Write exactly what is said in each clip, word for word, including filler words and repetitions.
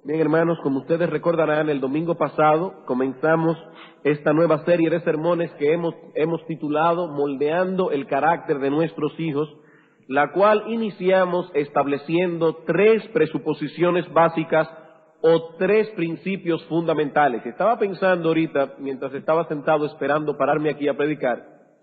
Bien, hermanos, como ustedes recordarán, el domingo pasado comenzamos esta nueva serie de sermones que hemos, hemos titulado Moldeando el carácter de nuestros hijos, la cual iniciamos estableciendo tres presuposiciones básicas o tres principios fundamentales. Estaba pensando ahorita, mientras estaba sentado esperando pararme aquí a predicar,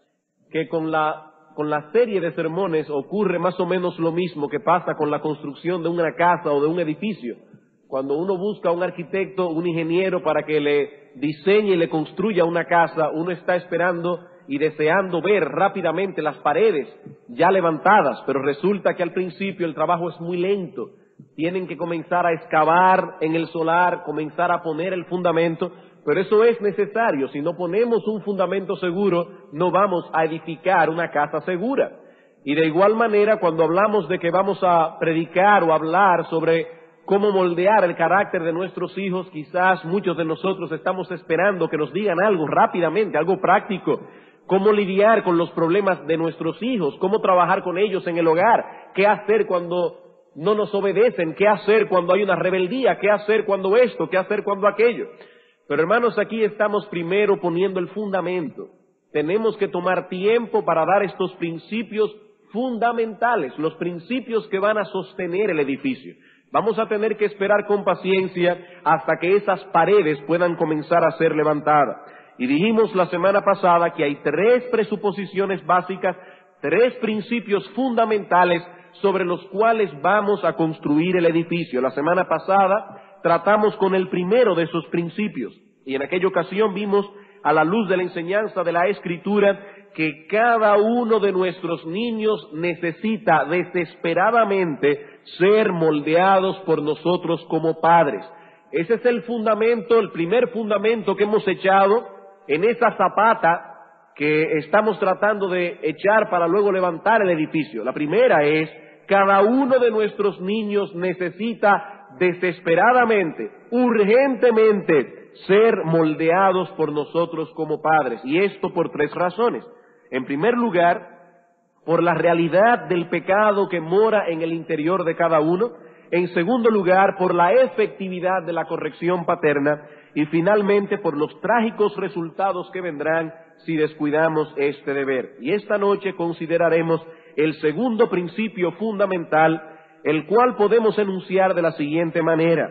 que con la, con la serie de sermones ocurre más o menos lo mismo que pasa con la construcción de una casa o de un edificio. Cuando uno busca a un arquitecto, un ingeniero para que le diseñe y le construya una casa, uno está esperando y deseando ver rápidamente las paredes ya levantadas, pero resulta que al principio el trabajo es muy lento. Tienen que comenzar a excavar en el solar, comenzar a poner el fundamento, pero eso es necesario. Si no ponemos un fundamento seguro, no vamos a edificar una casa segura. Y de igual manera, cuando hablamos de que vamos a predicar o hablar sobre cómo moldear el carácter de nuestros hijos, quizás muchos de nosotros estamos esperando que nos digan algo rápidamente, algo práctico. Cómo lidiar con los problemas de nuestros hijos, cómo trabajar con ellos en el hogar, qué hacer cuando no nos obedecen, qué hacer cuando hay una rebeldía, qué hacer cuando esto, qué hacer cuando aquello. Pero hermanos, aquí estamos primero poniendo el fundamento. Tenemos que tomar tiempo para dar estos principios fundamentales, los principios que van a sostener el edificio. Vamos a tener que esperar con paciencia hasta que esas paredes puedan comenzar a ser levantadas. Y dijimos la semana pasada que hay tres presuposiciones básicas, tres principios fundamentales sobre los cuales vamos a construir el edificio. La semana pasada tratamos con el primero de esos principios y en aquella ocasión vimos a la luz de la enseñanza de la Escritura que cada uno de nuestros niños necesita desesperadamente ser moldeados por nosotros como padres. Ese es el fundamento, el primer fundamento que hemos echado en esa zapata que estamos tratando de echar para luego levantar el edificio. La primera es, cada uno de nuestros niños necesita desesperadamente, urgentemente, ser moldeados por nosotros como padres. Y esto por tres razones. En primer lugar, por la realidad del pecado que mora en el interior de cada uno. En segundo lugar, por la efectividad de la corrección paterna. Y finalmente, por los trágicos resultados que vendrán si descuidamos este deber. Y esta noche consideraremos el segundo principio fundamental, el cual podemos enunciar de la siguiente manera.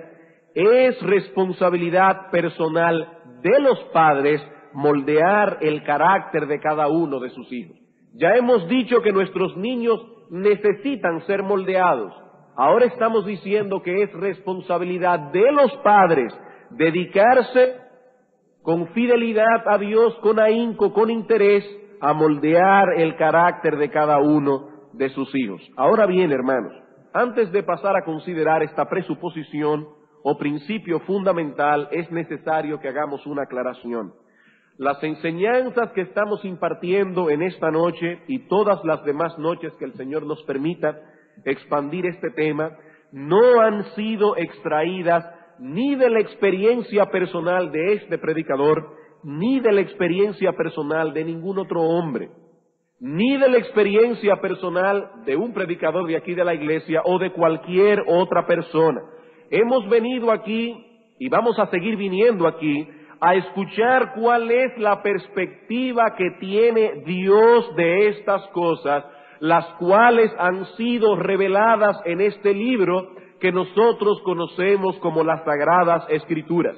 Es responsabilidad personal de los padres moldear el carácter de cada uno de sus hijos. Ya hemos dicho que nuestros niños necesitan ser moldeados. Ahora estamos diciendo que es responsabilidad de los padres dedicarse con fidelidad a Dios, con ahínco, con interés, a moldear el carácter de cada uno de sus hijos. Ahora bien, hermanos, antes de pasar a considerar esta presuposición o principio fundamental, es necesario que hagamos una aclaración. Las enseñanzas que estamos impartiendo en esta noche y todas las demás noches que el Señor nos permita expandir este tema, no han sido extraídas ni de la experiencia personal de este predicador, ni de la experiencia personal de ningún otro hombre, ni de la experiencia personal de un predicador de aquí de la iglesia o de cualquier otra persona. Hemos venido aquí y vamos a seguir viniendo aquí a escuchar cuál es la perspectiva que tiene Dios de estas cosas, las cuales han sido reveladas en este libro que nosotros conocemos como las Sagradas Escrituras.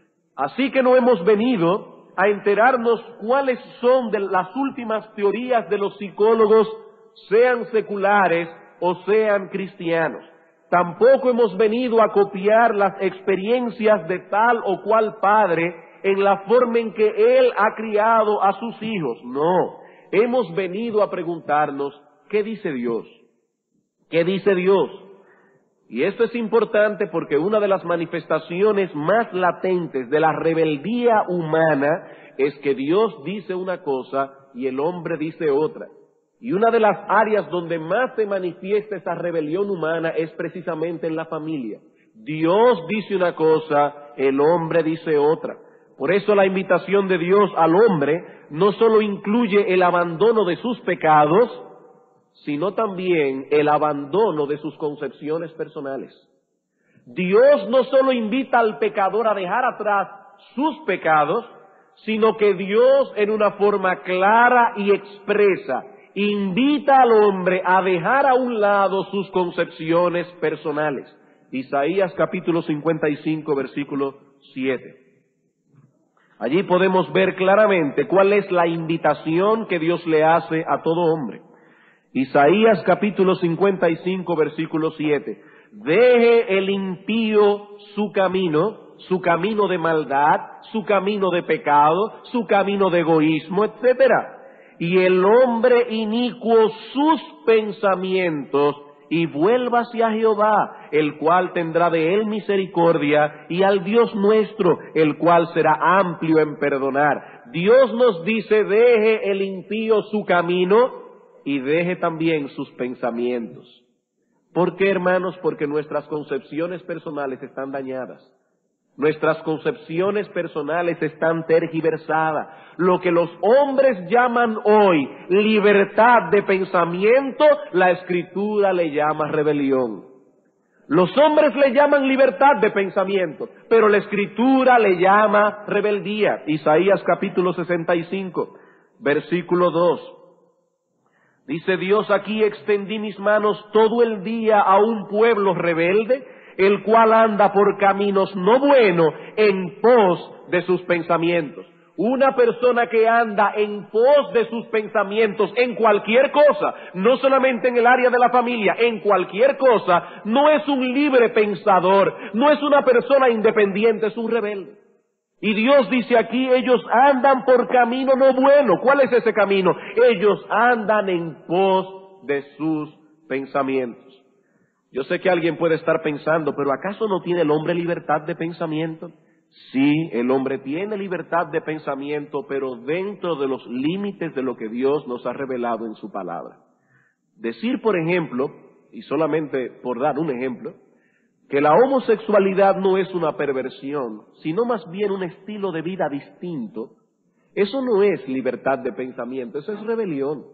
Así que no hemos venido a enterarnos cuáles son de las últimas teorías de los psicólogos, sean seculares o sean cristianos. Tampoco hemos venido a copiar las experiencias de tal o cual padre en la forma en que él ha criado a sus hijos. No, hemos venido a preguntarnos, ¿qué dice Dios? ¿Qué dice Dios? Y esto es importante porque una de las manifestaciones más latentes de la rebeldía humana es que Dios dice una cosa y el hombre dice otra. Y una de las áreas donde más se manifiesta esa rebelión humana es precisamente en la familia. Dios dice una cosa, el hombre dice otra. Por eso la invitación de Dios al hombre no solo incluye el abandono de sus pecados, sino también el abandono de sus concepciones personales. Dios no solo invita al pecador a dejar atrás sus pecados, sino que Dios en una forma clara y expresa invita al hombre a dejar a un lado sus concepciones personales. Isaías capítulo cincuenta y cinco, versículo siete. Allí podemos ver claramente cuál es la invitación que Dios le hace a todo hombre. Isaías capítulo cincuenta y cinco, versículo siete. Deje el impío su camino, su camino de maldad, su camino de pecado, su camino de egoísmo, etcétera. Y el hombre inicuo sus pensamientos, y vuelva hacia Jehová, el cual tendrá de él misericordia, y al Dios nuestro, el cual será amplio en perdonar. Dios nos dice, deje el impío su camino, y deje también sus pensamientos. ¿Por qué, hermanos? Porque nuestras concepciones personales están dañadas. Nuestras concepciones personales están tergiversadas. Lo que los hombres llaman hoy libertad de pensamiento, la Escritura le llama rebelión. Los hombres le llaman libertad de pensamiento, pero la Escritura le llama rebeldía. Isaías capítulo sesenta y cinco, versículo dos. Dice Dios, aquí extendí mis manos todo el día a un pueblo rebelde, el cual anda por caminos no buenos en pos de sus pensamientos. Una persona que anda en pos de sus pensamientos en cualquier cosa, no solamente en el área de la familia, en cualquier cosa, no es un libre pensador, no es una persona independiente, es un rebelde. Y Dios dice aquí, ellos andan por camino no bueno. ¿Cuál es ese camino? Ellos andan en pos de sus pensamientos. Yo sé que alguien puede estar pensando, pero ¿acaso no tiene el hombre libertad de pensamiento? Sí, el hombre tiene libertad de pensamiento, pero dentro de los límites de lo que Dios nos ha revelado en su palabra. Decir, por ejemplo, y solamente por dar un ejemplo, que la homosexualidad no es una perversión, sino más bien un estilo de vida distinto, eso no es libertad de pensamiento, eso es rebelión.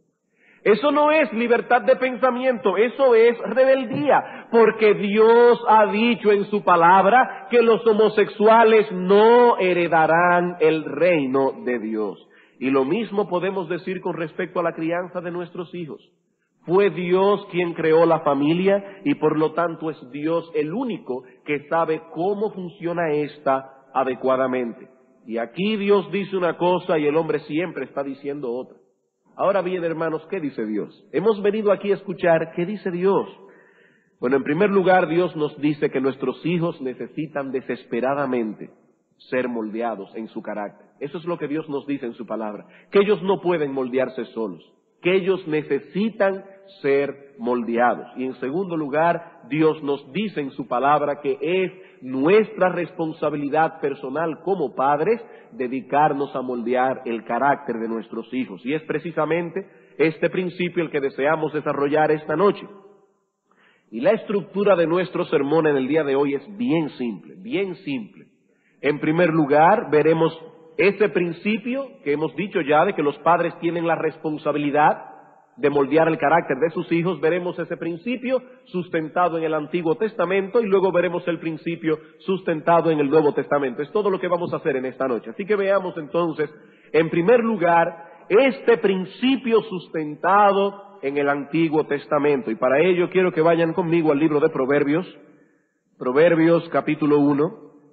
Eso no es libertad de pensamiento, eso es rebeldía, porque Dios ha dicho en su palabra que los homosexuales no heredarán el reino de Dios. Y lo mismo podemos decir con respecto a la crianza de nuestros hijos. Fue Dios quien creó la familia y por lo tanto es Dios el único que sabe cómo funciona esta adecuadamente. Y aquí Dios dice una cosa y el hombre siempre está diciendo otra. Ahora bien, hermanos, ¿qué dice Dios? Hemos venido aquí a escuchar ¿qué dice Dios? Bueno, en primer lugar, Dios nos dice que nuestros hijos necesitan desesperadamente ser moldeados en su carácter. Eso es lo que Dios nos dice en su palabra, que ellos no pueden moldearse solos, que ellos necesitan ser moldeados. Y en segundo lugar, Dios nos dice en su palabra que es nuestra responsabilidad personal como padres dedicarnos a moldear el carácter de nuestros hijos. Y es precisamente este principio el que deseamos desarrollar esta noche. Y la estructura de nuestro sermón en el día de hoy es bien simple, bien simple. En primer lugar, veremos ese principio que hemos dicho ya de que los padres tienen la responsabilidad de moldear el carácter de sus hijos. Veremos ese principio sustentado en el Antiguo Testamento y luego veremos el principio sustentado en el Nuevo Testamento. Es todo lo que vamos a hacer en esta noche. Así que veamos entonces, en primer lugar, este principio sustentado en el Antiguo Testamento. Y para ello quiero que vayan conmigo al libro de Proverbios, Proverbios capítulo uno,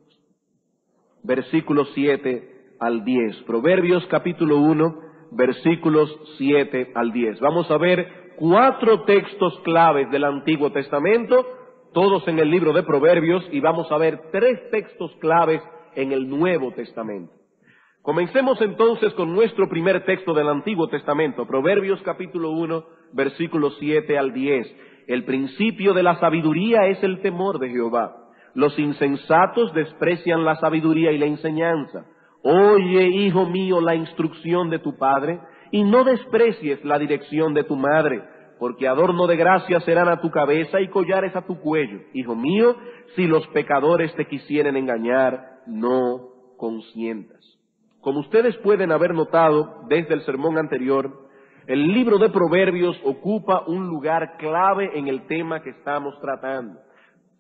versículos siete al diez. Proverbios capítulo uno, versículos siete al diez. Vamos a ver cuatro textos claves del Antiguo Testamento, todos en el libro de Proverbios, y vamos a ver tres textos claves en el Nuevo Testamento. Comencemos entonces con nuestro primer texto del Antiguo Testamento, Proverbios capítulo uno, versículos siete al diez. El principio de la sabiduría es el temor de Jehová. Los insensatos desprecian la sabiduría y la enseñanza. Oye, hijo mío, la instrucción de tu padre, y no desprecies la dirección de tu madre, porque adorno de gracia serán a tu cabeza y collares a tu cuello. Hijo mío, si los pecadores te quisieren engañar, no consientas. Como ustedes pueden haber notado desde el sermón anterior, el libro de Proverbios ocupa un lugar clave en el tema que estamos tratando.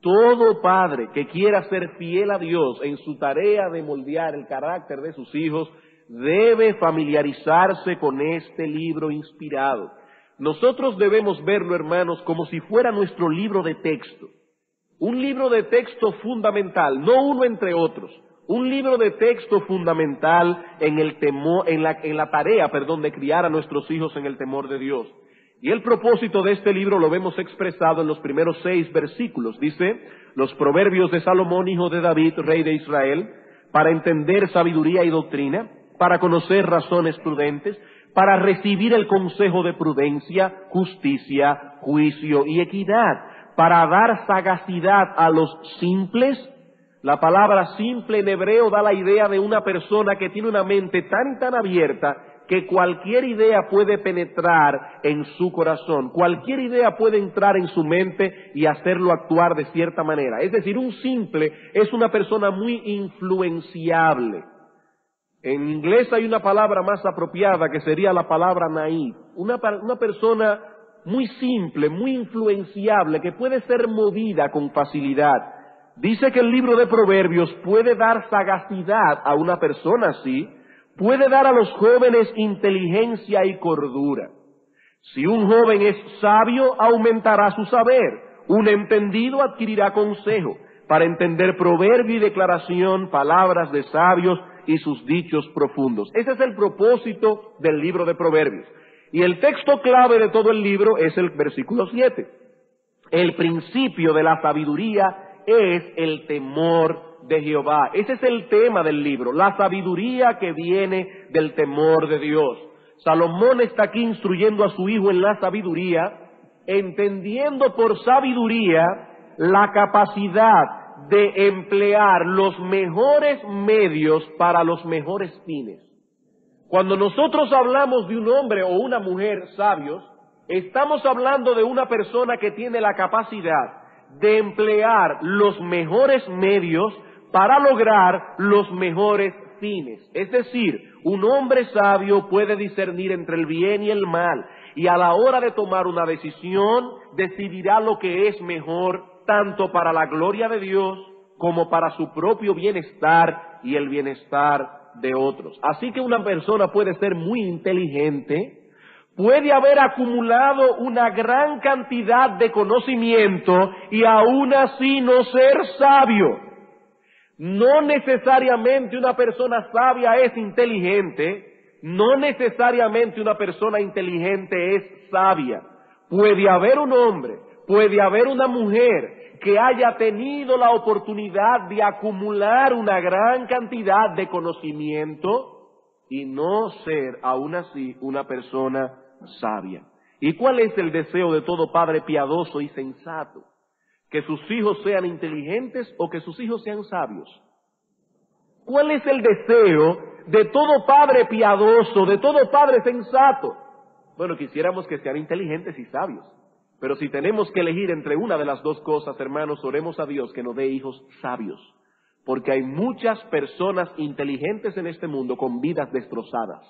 Todo padre que quiera ser fiel a Dios en su tarea de moldear el carácter de sus hijos debe familiarizarse con este libro inspirado. Nosotros debemos verlo, hermanos, como si fuera nuestro libro de texto. Un libro de texto fundamental, no uno entre otros. Un libro de texto fundamental en el temor, en la, en la tarea, perdón, de criar a nuestros hijos en el temor de Dios. Y el propósito de este libro lo vemos expresado en los primeros seis versículos. Dice, los proverbios de Salomón, hijo de David, rey de Israel, para entender sabiduría y doctrina, para conocer razones prudentes, para recibir el consejo de prudencia, justicia, juicio y equidad, para dar sagacidad a los simples. La palabra simple en hebreo da la idea de una persona que tiene una mente tan y tan abierta que cualquier idea puede penetrar en su corazón, cualquier idea puede entrar en su mente y hacerlo actuar de cierta manera. Es decir, un simple es una persona muy influenciable. En inglés hay una palabra más apropiada que sería la palabra naïf, una, una persona muy simple, muy influenciable, que puede ser movida con facilidad. Dice que el libro de Proverbios puede dar sagacidad a una persona así, puede dar a los jóvenes inteligencia y cordura. Si un joven es sabio, aumentará su saber. Un entendido adquirirá consejo para entender proverbio y declaración, palabras de sabios y sus dichos profundos. Ese es el propósito del libro de Proverbios. Y el texto clave de todo el libro es el versículo siete. El principio de la sabiduría es el temor de Jehová. Ese es el tema del libro, la sabiduría que viene del temor de Dios. Salomón está aquí instruyendo a su hijo en la sabiduría, entendiendo por sabiduría la capacidad de emplear los mejores medios para los mejores fines. Cuando nosotros hablamos de un hombre o una mujer sabios, estamos hablando de una persona que tiene la capacidad de emplear los mejores medios para lograr los mejores fines. Es decir, un hombre sabio puede discernir entre el bien y el mal, y a la hora de tomar una decisión, decidirá lo que es mejor, tanto para la gloria de Dios, como para su propio bienestar y el bienestar de otros. Así que una persona puede ser muy inteligente, puede haber acumulado una gran cantidad de conocimiento y aún así no ser sabio. No necesariamente una persona sabia es inteligente, no necesariamente una persona inteligente es sabia. Puede haber un hombre, puede haber una mujer que haya tenido la oportunidad de acumular una gran cantidad de conocimiento y no ser aún así una persona sabia. ¿Y cuál es el deseo de todo padre piadoso y sensato? ¿Que sus hijos sean inteligentes o que sus hijos sean sabios? ¿Cuál es el deseo de todo padre piadoso, de todo padre sensato? Bueno, quisiéramos que sean inteligentes y sabios. Pero si tenemos que elegir entre una de las dos cosas, hermanos, oremos a Dios que nos dé hijos sabios. Porque hay muchas personas inteligentes en este mundo con vidas destrozadas.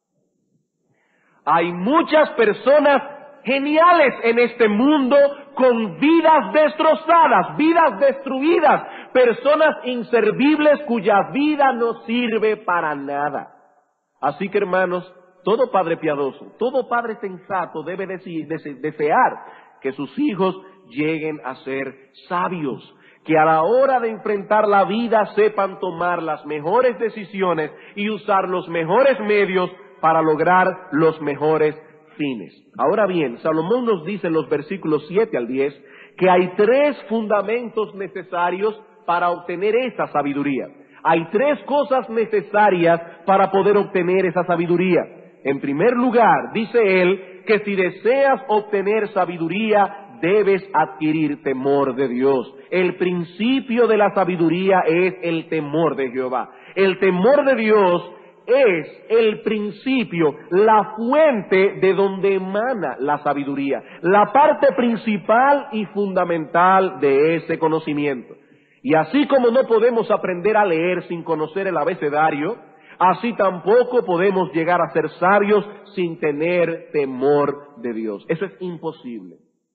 Hay muchas personas geniales en este mundo con vidas destrozadas, vidas destruidas, personas inservibles cuya vida no sirve para nada. Así que, hermanos, todo padre piadoso, todo padre sensato debe desear que sus hijos lleguen a ser sabios, que a la hora de enfrentar la vida sepan tomar las mejores decisiones y usar los mejores medios para lograr los mejores fines. Ahora bien, Salomón nos dice en los versículos siete al diez que hay tres fundamentos necesarios para obtener esa sabiduría. Hay tres cosas necesarias para poder obtener esa sabiduría. En primer lugar, dice él, que si deseas obtener sabiduría, debes adquirir temor de Dios. El principio de la sabiduría es el temor de Jehová. El temor de Dios es el principio, la fuente de donde emana la sabiduría, la parte principal y fundamental de ese conocimiento. Y así como no podemos aprender a leer sin conocer el abecedario, así tampoco podemos llegar a ser sabios sin tener temor de Dios. Eso es imposible.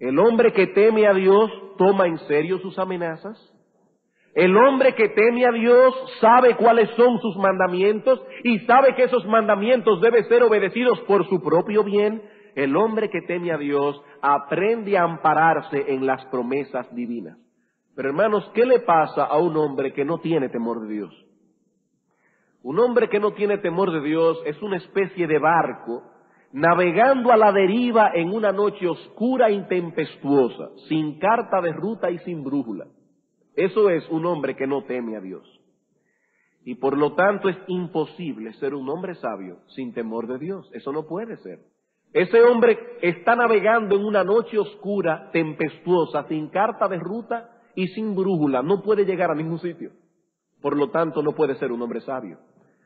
El hombre que teme a Dios toma en serio sus amenazas. El hombre que teme a Dios sabe cuáles son sus mandamientos y sabe que esos mandamientos deben ser obedecidos por su propio bien. El hombre que teme a Dios aprende a ampararse en las promesas divinas. Pero hermanos, ¿qué le pasa a un hombre que no tiene temor de Dios? Un hombre que no tiene temor de Dios es una especie de barco navegando a la deriva en una noche oscura e intempestuosa, sin carta de ruta y sin brújula. Eso es un hombre que no teme a Dios. Y por lo tanto es imposible ser un hombre sabio sin temor de Dios. Eso no puede ser. Ese hombre está navegando en una noche oscura, tempestuosa, sin carta de ruta y sin brújula. No puede llegar a ningún sitio. Por lo tanto no puede ser un hombre sabio.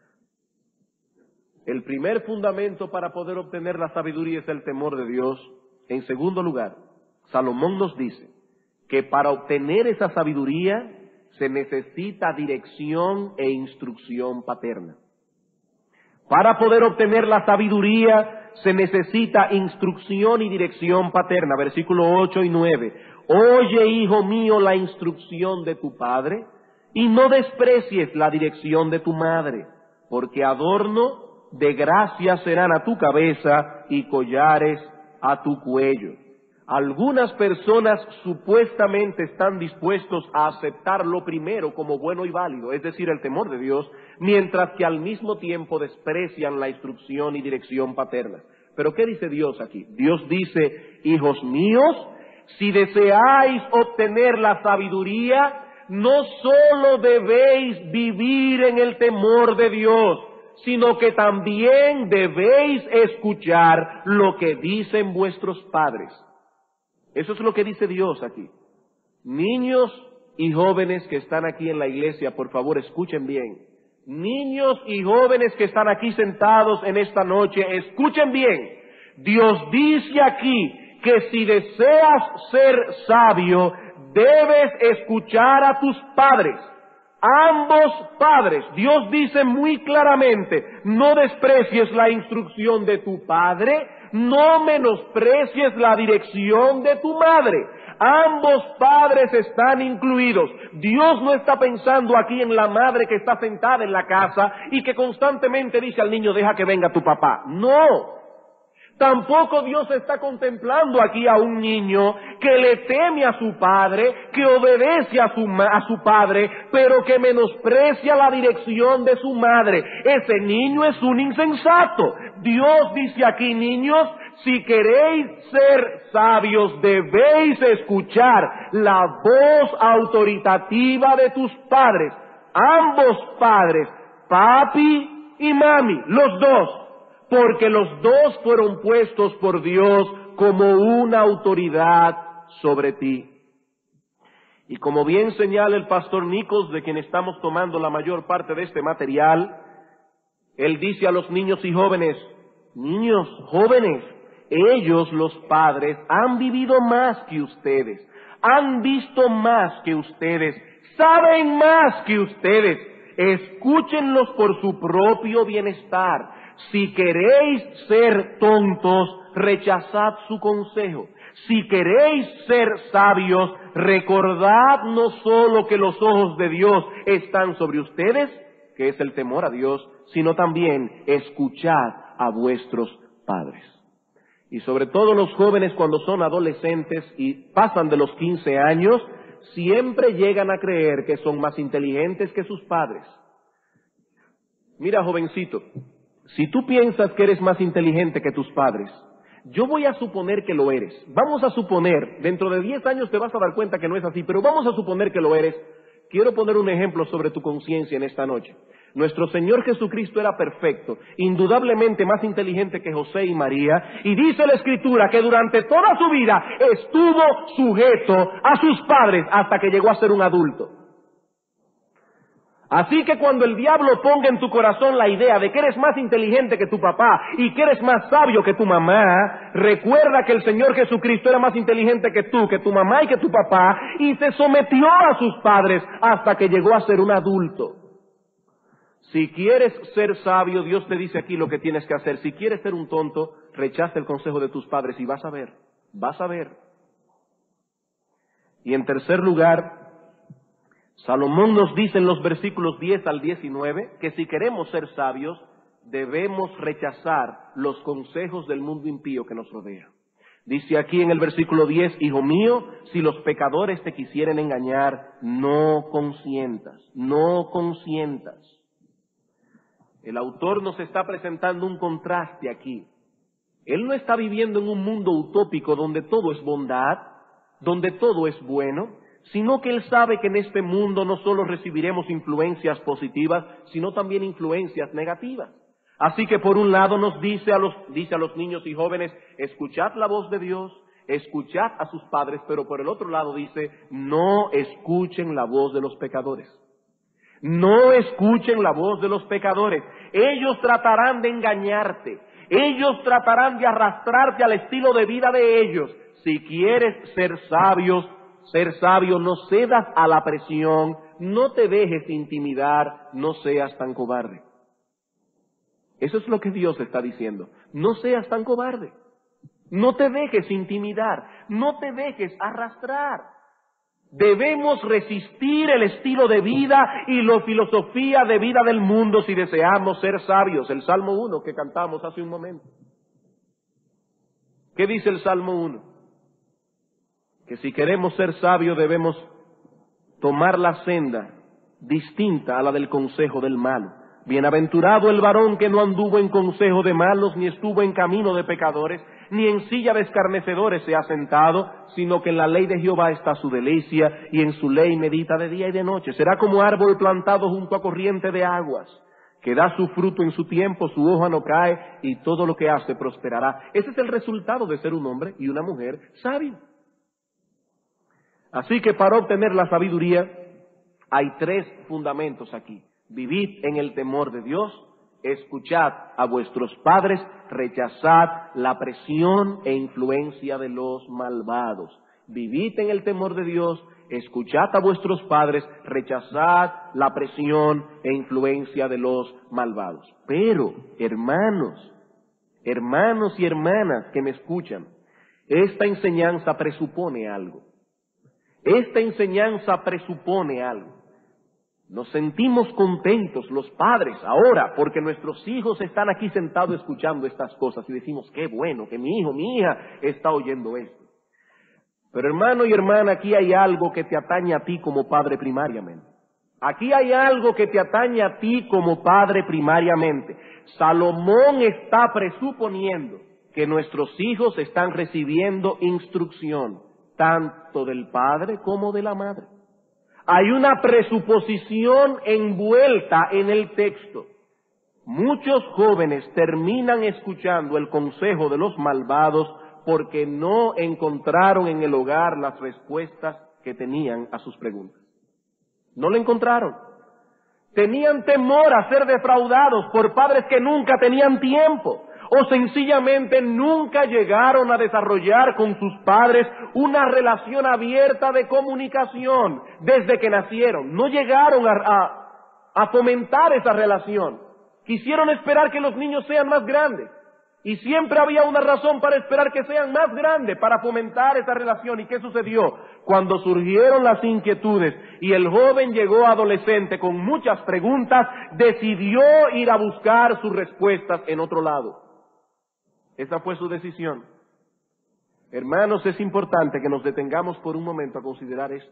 El primer fundamento para poder obtener la sabiduría es el temor de Dios. En segundo lugar, Salomón nos dice que para obtener esa sabiduría se necesita dirección e instrucción paterna. Para poder obtener la sabiduría se necesita instrucción y dirección paterna. Versículos ocho y nueve. Oye, hijo mío, la instrucción de tu padre y no desprecies la dirección de tu madre, porque adorno de gracia serán a tu cabeza y collares a tu cuello. Algunas personas supuestamente están dispuestos a aceptar lo primero como bueno y válido, es decir, el temor de Dios, mientras que al mismo tiempo desprecian la instrucción y dirección paterna. Pero ¿qué dice Dios aquí? Dios dice, hijos míos, si deseáis obtener la sabiduría, no solo debéis vivir en el temor de Dios, sino que también debéis escuchar lo que dicen vuestros padres. Eso es lo que dice Dios aquí. Niños y jóvenes que están aquí en la iglesia, por favor, escuchen bien. Niños y jóvenes que están aquí sentados en esta noche, escuchen bien. Dios dice aquí que si deseas ser sabio, debes escuchar a tus padres. Ambos padres. Dios dice muy claramente, no desprecies la instrucción de tu padre, no menosprecies la dirección de tu madre. Ambos padres están incluidos. Dios no está pensando aquí en la madre que está sentada en la casa y que constantemente dice al niño, deja que venga tu papá. No. Tampoco Dios está contemplando aquí a un niño que le teme a su padre, que obedece a su, a su padre, pero que menosprecia la dirección de su madre. Ese niño es un insensato. Dios dice aquí, niños, si queréis ser sabios, debéis escuchar la voz autoritativa de tus padres. Ambos padres, papi y mami, los dos. Porque los dos fueron puestos por Dios como una autoridad sobre ti. Y como bien señala el pastor Nichols, de quien estamos tomando la mayor parte de este material, él dice a los niños y jóvenes, niños, jóvenes, ellos, los padres, han vivido más que ustedes, han visto más que ustedes, saben más que ustedes, escúchenlos por su propio bienestar. Si queréis ser tontos, rechazad su consejo. Si queréis ser sabios, recordad no solo que los ojos de Dios están sobre ustedes, que es el temor a Dios, sino también escuchad a vuestros padres. Y sobre todo los jóvenes cuando son adolescentes y pasan de los quince años, siempre llegan a creer que son más inteligentes que sus padres. Mira, jovencito, si tú piensas que eres más inteligente que tus padres, yo voy a suponer que lo eres. Vamos a suponer, dentro de diez años te vas a dar cuenta que no es así, pero vamos a suponer que lo eres. Quiero poner un ejemplo sobre tu conciencia en esta noche. Nuestro Señor Jesucristo era perfecto, indudablemente más inteligente que José y María, y dice la Escritura que durante toda su vida estuvo sujeto a sus padres hasta que llegó a ser un adulto. Así que cuando el diablo ponga en tu corazón la idea de que eres más inteligente que tu papá y que eres más sabio que tu mamá, recuerda que el Señor Jesucristo era más inteligente que tú, que tu mamá y que tu papá, y se sometió a sus padres hasta que llegó a ser un adulto. Si quieres ser sabio, Dios te dice aquí lo que tienes que hacer. Si quieres ser un tonto, rechaza el consejo de tus padres y vas a ver, vas a ver. Y en tercer lugar, Salomón nos dice en los versículos diez al diecinueve que si queremos ser sabios, debemos rechazar los consejos del mundo impío que nos rodea. Dice aquí en el versículo diez, hijo mío, si los pecadores te quisieren engañar, no consientas, no consientas. El autor nos está presentando un contraste aquí. Él no está viviendo en un mundo utópico donde todo es bondad, donde todo es bueno, sino que él sabe que en este mundo no solo recibiremos influencias positivas, sino también influencias negativas. Así que por un lado nos dice a los, dice a los niños y jóvenes, escuchad la voz de Dios, escuchad a sus padres, pero por el otro lado dice, no escuchen la voz de los pecadores. No escuchen la voz de los pecadores. Ellos tratarán de engañarte. Ellos tratarán de arrastrarte al estilo de vida de ellos. Si quieres ser sabios, ser sabio, no cedas a la presión, no te dejes intimidar, no seas tan cobarde. Eso es lo que Dios está diciendo. No seas tan cobarde. No te dejes intimidar. No te dejes arrastrar. Debemos resistir el estilo de vida y la filosofía de vida del mundo si deseamos ser sabios. El Salmo uno que cantamos hace un momento. ¿Qué dice el Salmo uno? Que si queremos ser sabios debemos tomar la senda distinta a la del consejo del malo. Bienaventurado el varón que no anduvo en consejo de malos, ni estuvo en camino de pecadores, ni en silla de escarnecedores se ha sentado, sino que en la ley de Jehová está su delicia, y en su ley medita de día y de noche. Será como árbol plantado junto a corriente de aguas, que da su fruto en su tiempo, su hoja no cae, y todo lo que hace prosperará. Ese es el resultado de ser un hombre y una mujer sabio. Así que para obtener la sabiduría, hay tres fundamentos aquí. Vivid en el temor de Dios, escuchad a vuestros padres, rechazad la presión e influencia de los malvados. Vivid en el temor de Dios, escuchad a vuestros padres, rechazad la presión e influencia de los malvados. Pero, hermanos, hermanos y hermanas que me escuchan, esta enseñanza presupone algo. Esta enseñanza presupone algo. Nos sentimos contentos los padres ahora porque nuestros hijos están aquí sentados escuchando estas cosas y decimos, qué bueno que mi hijo, mi hija está oyendo esto. Pero hermano y hermana, aquí hay algo que te atañe a ti como padre primariamente. Aquí hay algo que te atañe a ti como padre primariamente. Salomón está presuponiendo que nuestros hijos están recibiendo instrucción tanto del padre como de la madre. Hay una presuposición envuelta en el texto. Muchos jóvenes terminan escuchando el consejo de los malvados porque no encontraron en el hogar las respuestas que tenían a sus preguntas. No lo encontraron. Tenían temor a ser defraudados por padres que nunca tenían tiempo. O sencillamente nunca llegaron a desarrollar con sus padres una relación abierta de comunicación desde que nacieron. No llegaron a, a, a fomentar esa relación. Quisieron esperar que los niños sean más grandes. Y siempre había una razón para esperar que sean más grandes, para fomentar esa relación. ¿Y qué sucedió? Cuando surgieron las inquietudes y el joven llegó adolescente con muchas preguntas, decidió ir a buscar sus respuestas en otro lado. Esa fue su decisión. Hermanos, es importante que nos detengamos por un momento a considerar esto.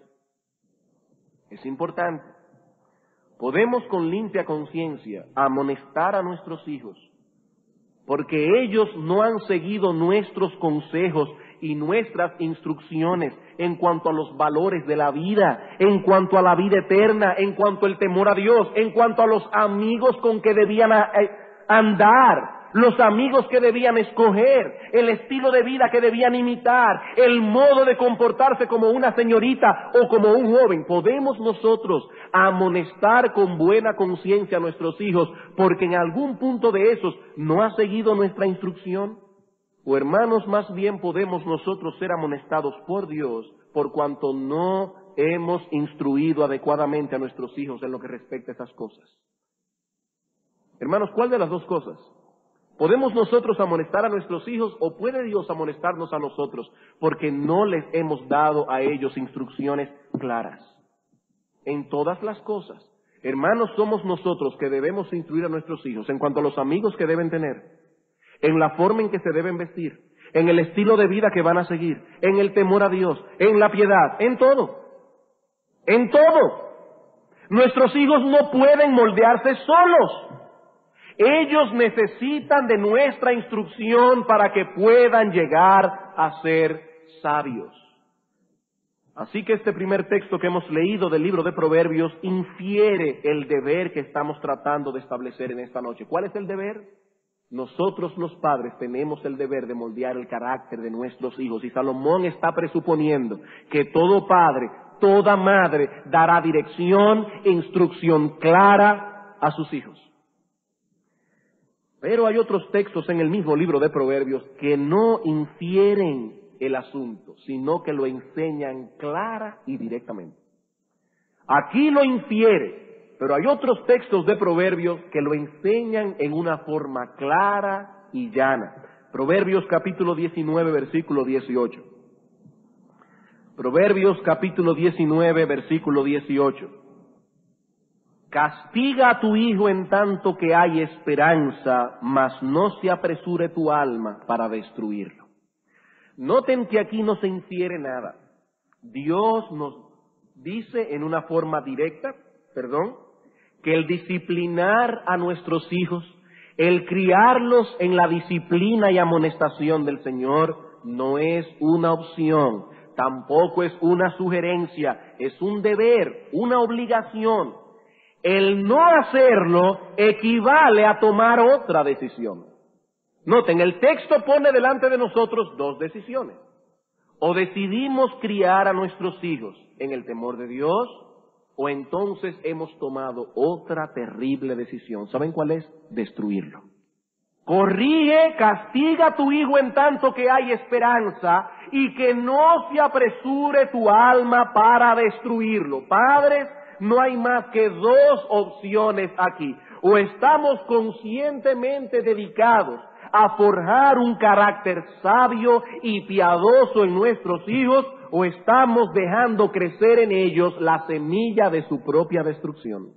Es importante. Podemos con limpia conciencia amonestar a nuestros hijos, porque ellos no han seguido nuestros consejos y nuestras instrucciones en cuanto a los valores de la vida, en cuanto a la vida eterna, en cuanto al temor a Dios, en cuanto a los amigos con que debían andar, los amigos que debían escoger, el estilo de vida que debían imitar, el modo de comportarse como una señorita o como un joven. Podemos nosotros amonestar con buena conciencia a nuestros hijos porque en algún punto de esos no ha seguido nuestra instrucción. O hermanos, más bien podemos nosotros ser amonestados por Dios por cuanto no hemos instruido adecuadamente a nuestros hijos en lo que respecta a esas cosas. Hermanos, ¿cuál de las dos cosas? ¿Podemos nosotros amonestar a nuestros hijos o puede Dios amonestarnos a nosotros porque no les hemos dado a ellos instrucciones claras en todas las cosas? Hermanos, somos nosotros que debemos instruir a nuestros hijos en cuanto a los amigos que deben tener, en la forma en que se deben vestir, en el estilo de vida que van a seguir, en el temor a Dios, en la piedad, en todo, en todo. Nuestros hijos no pueden moldearse solos. Ellos necesitan de nuestra instrucción para que puedan llegar a ser sabios. Así que este primer texto que hemos leído del libro de Proverbios infiere el deber que estamos tratando de establecer en esta noche. ¿Cuál es el deber? Nosotros los padres tenemos el deber de moldear el carácter de nuestros hijos. Y Salomón está presuponiendo que todo padre, toda madre dará dirección e instrucción clara a sus hijos. Pero hay otros textos en el mismo libro de Proverbios que no infieren el asunto, sino que lo enseñan clara y directamente. Aquí lo infiere, pero hay otros textos de Proverbios que lo enseñan en una forma clara y llana. Proverbios capítulo diecinueve, versículo dieciocho. Proverbios capítulo diecinueve, versículo dieciocho. Castiga a tu hijo en tanto que hay esperanza, mas no se apresure tu alma para destruirlo. Noten que aquí no se infiere nada. Dios nos dice en una forma directa, perdón, que el disciplinar a nuestros hijos, el criarlos en la disciplina y amonestación del Señor, no es una opción, tampoco es una sugerencia, es un deber, una obligación. El no hacerlo equivale a tomar otra decisión. Noten, el texto pone delante de nosotros dos decisiones. O decidimos criar a nuestros hijos en el temor de Dios, o entonces hemos tomado otra terrible decisión. ¿Saben cuál es? Destruirlo. Corrige, castiga a tu hijo en tanto que hay esperanza, y que no se apresure tu alma para destruirlo. Padres, no hay más que dos opciones aquí. O estamos conscientemente dedicados a forjar un carácter sabio y piadoso en nuestros hijos, o estamos dejando crecer en ellos la semilla de su propia destrucción.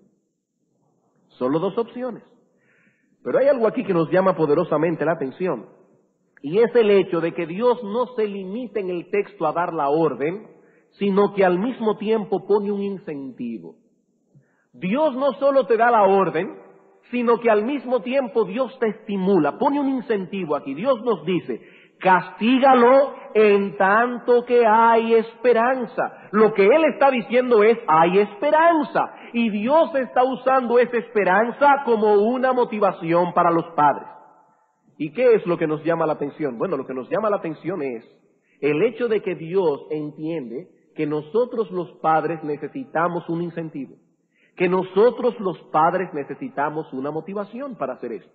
Solo dos opciones. Pero hay algo aquí que nos llama poderosamente la atención, y es el hecho de que Dios no se limita en el texto a dar la orden, sino que al mismo tiempo pone un incentivo. Dios no solo te da la orden, sino que al mismo tiempo Dios te estimula, pone un incentivo aquí. Dios nos dice, castígalo en tanto que hay esperanza. Lo que Él está diciendo es, hay esperanza. Y Dios está usando esa esperanza como una motivación para los padres. ¿Y qué es lo que nos llama la atención? Bueno, lo que nos llama la atención es el hecho de que Dios entiende que nosotros los padres necesitamos un incentivo, que nosotros los padres necesitamos una motivación para hacer esto.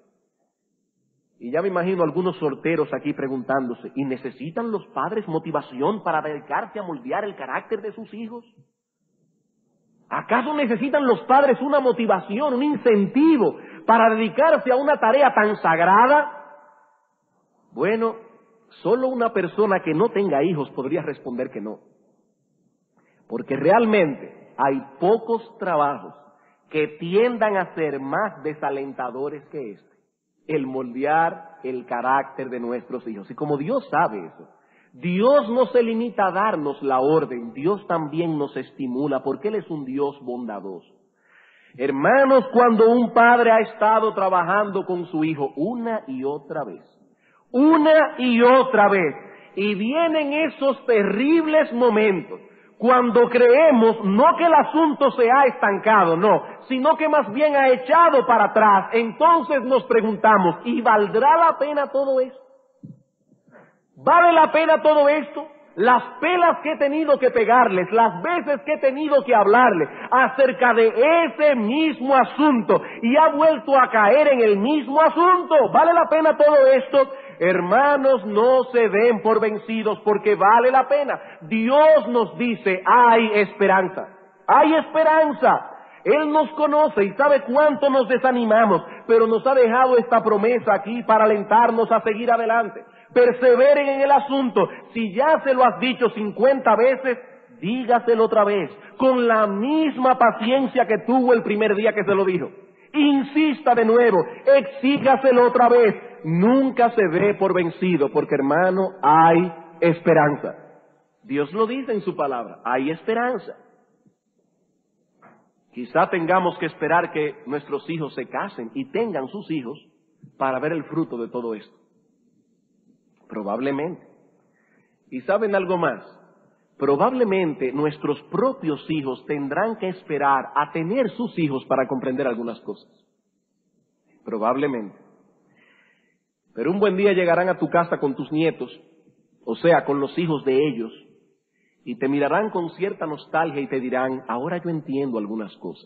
Y ya me imagino algunos solteros aquí preguntándose, ¿y necesitan los padres motivación para dedicarse a moldear el carácter de sus hijos? ¿Acaso necesitan los padres una motivación, un incentivo para dedicarse a una tarea tan sagrada? Bueno, solo una persona que no tenga hijos podría responder que no. Porque realmente hay pocos trabajos que tiendan a ser más desalentadores que este. El moldear el carácter de nuestros hijos. Y como Dios sabe eso, Dios no se limita a darnos la orden, Dios también nos estimula, porque Él es un Dios bondadoso. Hermanos, cuando un padre ha estado trabajando con su hijo una y otra vez, una y otra vez, y vienen esos terribles momentos, cuando creemos no que el asunto se ha estancado, no, sino que más bien ha echado para atrás, entonces nos preguntamos, ¿y valdrá la pena todo esto? ¿Vale la pena todo esto? Las pelas que he tenido que pegarles, las veces que he tenido que hablarles acerca de ese mismo asunto y ha vuelto a caer en el mismo asunto, ¿vale la pena todo esto? Hermanos, no se den por vencidos porque vale la pena. Dios nos dice, hay esperanza, hay esperanza. Él nos conoce y sabe cuánto nos desanimamos, pero nos ha dejado esta promesa aquí para alentarnos a seguir adelante. Perseveren en el asunto. Si ya se lo has dicho cincuenta veces, dígaselo otra vez, con la misma paciencia que tuvo el primer día que se lo dijo. Insista de nuevo, exígaselo otra vez. Nunca se dé por vencido, porque hermano, hay esperanza. Dios lo dice en su palabra, hay esperanza. Quizá tengamos que esperar que nuestros hijos se casen y tengan sus hijos para ver el fruto de todo esto. Probablemente. ¿Y saben algo más? Probablemente nuestros propios hijos tendrán que esperar a tener sus hijos para comprender algunas cosas. Probablemente. Pero un buen día llegarán a tu casa con tus nietos, o sea, con los hijos de ellos, y te mirarán con cierta nostalgia y te dirán, ahora yo entiendo algunas cosas.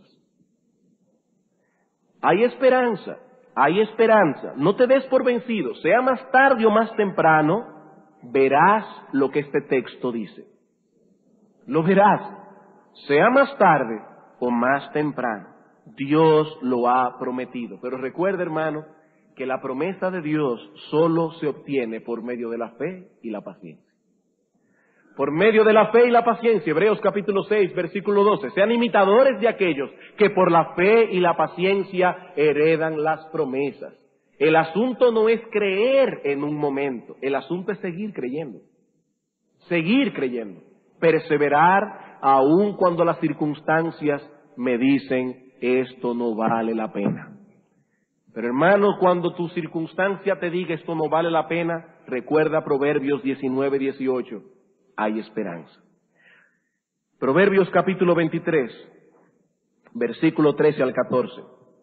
Hay esperanza, hay esperanza. No te des por vencido, sea más tarde o más temprano, verás lo que este texto dice. Lo verás, sea más tarde o más temprano. Dios lo ha prometido. Pero recuerda, hermano, que la promesa de Dios solo se obtiene por medio de la fe y la paciencia. Por medio de la fe y la paciencia, Hebreos capítulo seis, versículo doce. Sean imitadores de aquellos que por la fe y la paciencia heredan las promesas. El asunto no es creer en un momento, el asunto es seguir creyendo. Seguir creyendo. Perseverar aun cuando las circunstancias me dicen esto no vale la pena. Pero hermano, cuando tu circunstancia te diga esto no vale la pena, recuerda Proverbios diecinueve, dieciocho. Hay esperanza. Proverbios capítulo veintitrés, versículo trece al catorce.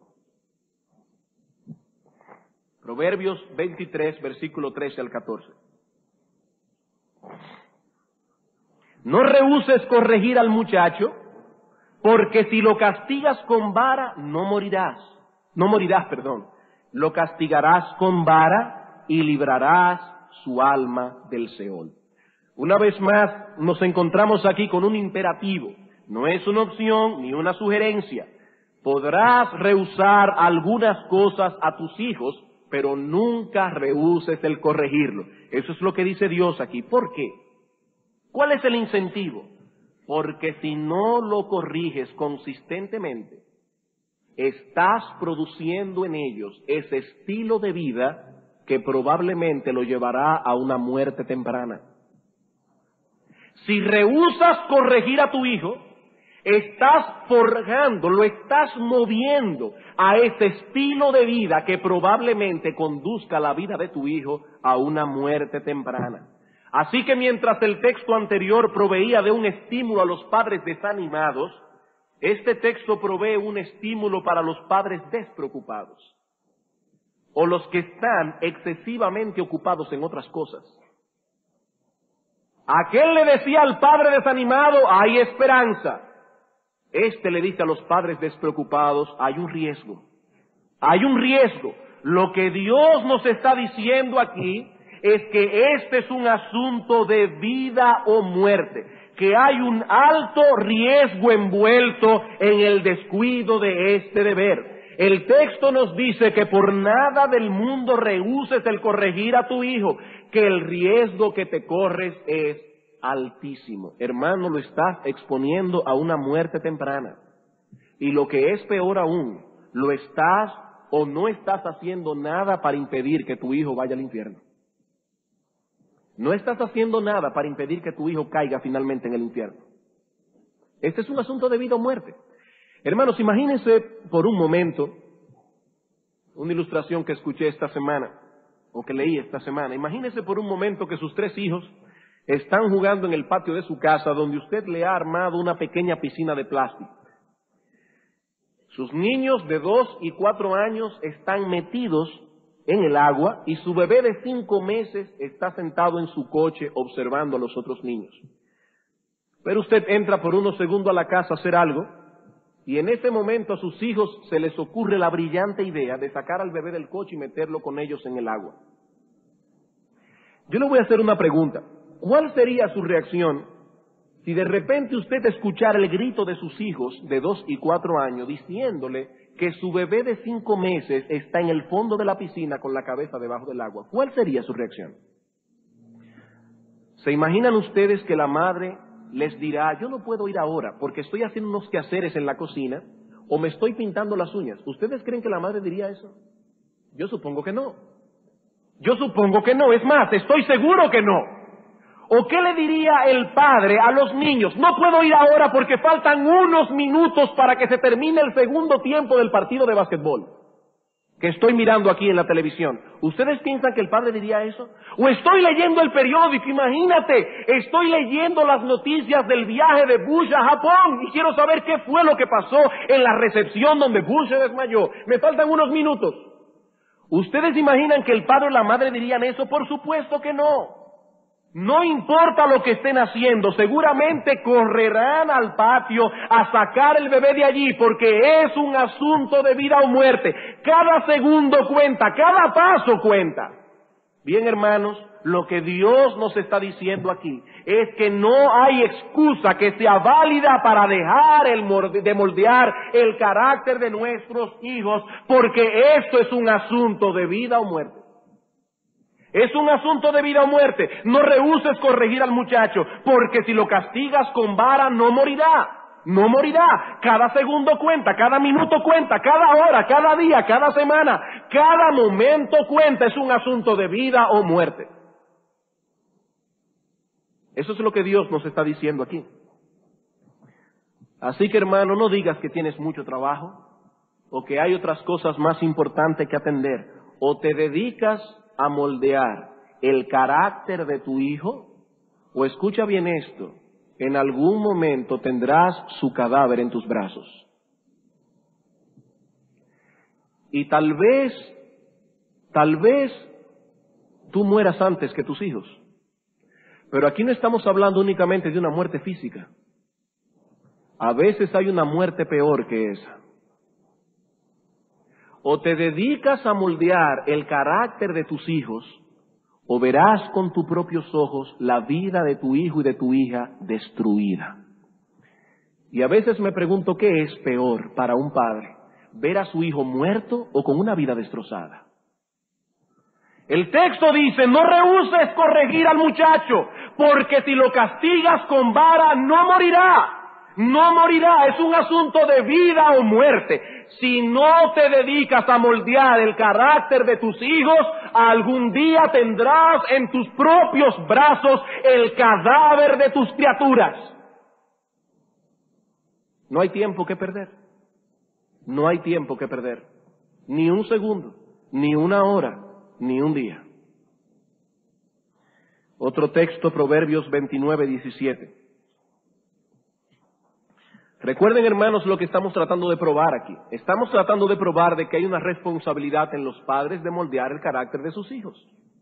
Proverbios veintitrés, versículo trece al catorce. No rehúses corregir al muchacho, porque si lo castigas con vara, no morirás. No morirás, perdón. Lo castigarás con vara y librarás su alma del Seol. Una vez más, nos encontramos aquí con un imperativo. No es una opción ni una sugerencia. Podrás rehusar algunas cosas a tus hijos, pero nunca rehuses el corregirlo. Eso es lo que dice Dios aquí. ¿Por qué? ¿Cuál es el incentivo? Porque si no lo corriges consistentemente, estás produciendo en ellos ese estilo de vida que probablemente lo llevará a una muerte temprana. Si rehusas corregir a tu hijo, estás forjando, lo estás moviendo a ese estilo de vida que probablemente conduzca la vida de tu hijo a una muerte temprana. Así que mientras el texto anterior proveía de un estímulo a los padres desanimados, este texto provee un estímulo para los padres despreocupados, o los que están excesivamente ocupados en otras cosas. Aquel le decía al padre desanimado, hay esperanza. Este le dice a los padres despreocupados, hay un riesgo. Hay un riesgo. Lo que Dios nos está diciendo aquí es que este es un asunto de vida o muerte, que hay un alto riesgo envuelto en el descuido de este deber. El texto nos dice que por nada del mundo rehuses el corregir a tu hijo, que el riesgo que te corres es altísimo. Hermano, lo estás exponiendo a una muerte temprana. Y lo que es peor aún, lo estás o no estás haciendo nada para impedir que tu hijo vaya al infierno. No estás haciendo nada para impedir que tu hijo caiga finalmente en el infierno. Este es un asunto de vida o muerte. Hermanos, imagínense por un momento una ilustración que escuché esta semana, o que leí esta semana. Imagínense por un momento que sus tres hijos están jugando en el patio de su casa, donde usted le ha armado una pequeña piscina de plástico. Sus niños de dos y cuatro años están metidos en el agua y su bebé de cinco meses está sentado en su coche observando a los otros niños. Pero usted entra por unos segundos a la casa a hacer algo y en ese momento a sus hijos se les ocurre la brillante idea de sacar al bebé del coche y meterlo con ellos en el agua. Yo le voy a hacer una pregunta. ¿Cuál sería su reacción Si de repente usted escuchara el grito de sus hijos de dos y cuatro años diciéndole que su bebé de cinco meses está en el fondo de la piscina con la cabeza debajo del agua, ¿cuál sería su reacción? ¿Se imaginan ustedes que la madre les dirá, yo no puedo ir ahora porque estoy haciendo unos quehaceres en la cocina o me estoy pintando las uñas? ¿Ustedes creen que la madre diría eso? Yo supongo que no. Yo supongo que no. Es más, estoy seguro que no. ¿O qué le diría el padre a los niños? No puedo ir ahora porque faltan unos minutos para que se termine el segundo tiempo del partido de básquetbol que estoy mirando aquí en la televisión. ¿Ustedes piensan que el padre diría eso? O estoy leyendo el periódico, imagínate, estoy leyendo las noticias del viaje de Bush a Japón y quiero saber qué fue lo que pasó en la recepción donde Bush se desmayó. Me faltan unos minutos. ¿Ustedes imaginan que el padre o la madre dirían eso? Por supuesto que no. No importa lo que estén haciendo, seguramente correrán al patio a sacar el bebé de allí porque es un asunto de vida o muerte. Cada segundo cuenta, cada paso cuenta. Bien, hermanos, lo que Dios nos está diciendo aquí es que no hay excusa que sea válida para dejar el molde, de moldear el carácter de nuestros hijos, porque esto es un asunto de vida o muerte. Es un asunto de vida o muerte. No rehúses corregir al muchacho, porque si lo castigas con vara no morirá. No morirá. Cada segundo cuenta, cada minuto cuenta, cada hora, cada día, cada semana, cada momento cuenta. Es un asunto de vida o muerte. Eso es lo que Dios nos está diciendo aquí. Así que, hermano, no digas que tienes mucho trabajo o que hay otras cosas más importantes que atender. O te dedicas a moldear el carácter de tu hijo, o escucha bien esto, en algún momento tendrás su cadáver en tus brazos. Y tal vez, tal vez tú mueras antes que tus hijos. Pero aquí no estamos hablando únicamente de una muerte física. A veces hay una muerte peor que esa. O te dedicas a moldear el carácter de tus hijos, o verás con tus propios ojos la vida de tu hijo y de tu hija destruida. Y a veces me pregunto, ¿qué es peor para un padre? ¿Ver a su hijo muerto o con una vida destrozada? El texto dice, no rehúses corregir al muchacho, porque si lo castigas con vara no morirá. No morirá, es un asunto de vida o muerte. Si no te dedicas a moldear el carácter de tus hijos, algún día tendrás en tus propios brazos el cadáver de tus criaturas. No hay tiempo que perder. No hay tiempo que perder. Ni un segundo, ni una hora, ni un día. Otro texto, Proverbios veintinueve, diecisiete. Recuerden, hermanos, lo que estamos tratando de probar aquí. Estamos tratando de probar de que hay una responsabilidad en los padres de moldear el carácter de sus hijos.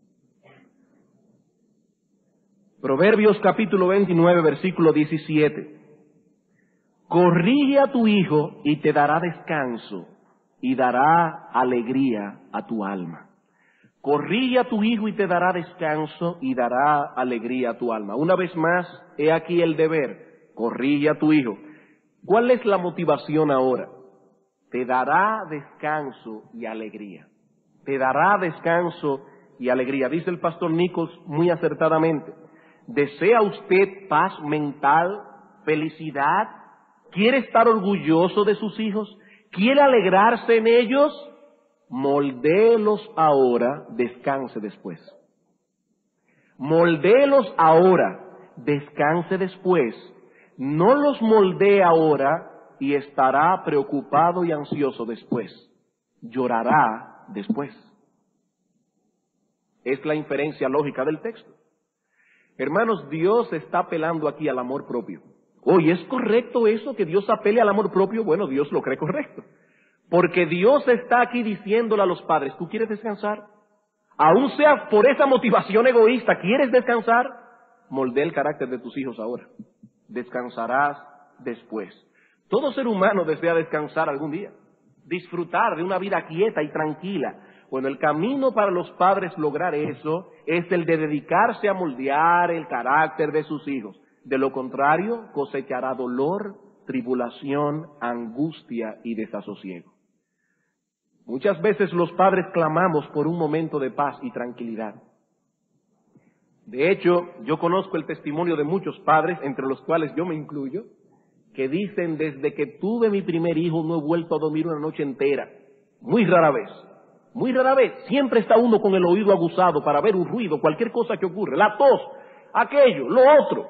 Proverbios capítulo veintinueve, versículo diecisiete. Corrige a tu hijo y te dará descanso y dará alegría a tu alma. Corrige a tu hijo y te dará descanso y dará alegría a tu alma. Una vez más, he aquí el deber. Corrige a tu hijo. ¿Cuál es la motivación ahora? Te dará descanso y alegría. Te dará descanso y alegría. Dice el pastor Nichols muy acertadamente. ¿Desea usted paz mental, felicidad? ¿Quiere estar orgulloso de sus hijos? ¿Quiere alegrarse en ellos? Moldéelos ahora, descanse después. Moldéelos ahora, descanse después. No los moldee ahora y estará preocupado y ansioso después. Llorará después. Es la inferencia lógica del texto. Hermanos, Dios está apelando aquí al amor propio. Oye, ¿es correcto eso que Dios apele al amor propio? Bueno, Dios lo cree correcto. Porque Dios está aquí diciéndole a los padres, ¿tú quieres descansar? Aún sea por esa motivación egoísta, ¿quieres descansar? Moldea el carácter de tus hijos ahora. Descansarás después. Todo ser humano desea descansar algún día, disfrutar de una vida quieta y tranquila. Bueno, el camino para los padres lograr eso es el de dedicarse a moldear el carácter de sus hijos. De lo contrario, cosechará dolor, tribulación, angustia y desasosiego. Muchas veces los padres clamamos por un momento de paz y tranquilidad. De hecho, yo conozco el testimonio de muchos padres, entre los cuales yo me incluyo, que dicen: desde que tuve mi primer hijo no he vuelto a dormir una noche entera. Muy rara vez, muy rara vez. Siempre está uno con el oído aguzado para ver un ruido, cualquier cosa que ocurre, la tos, aquello, lo otro.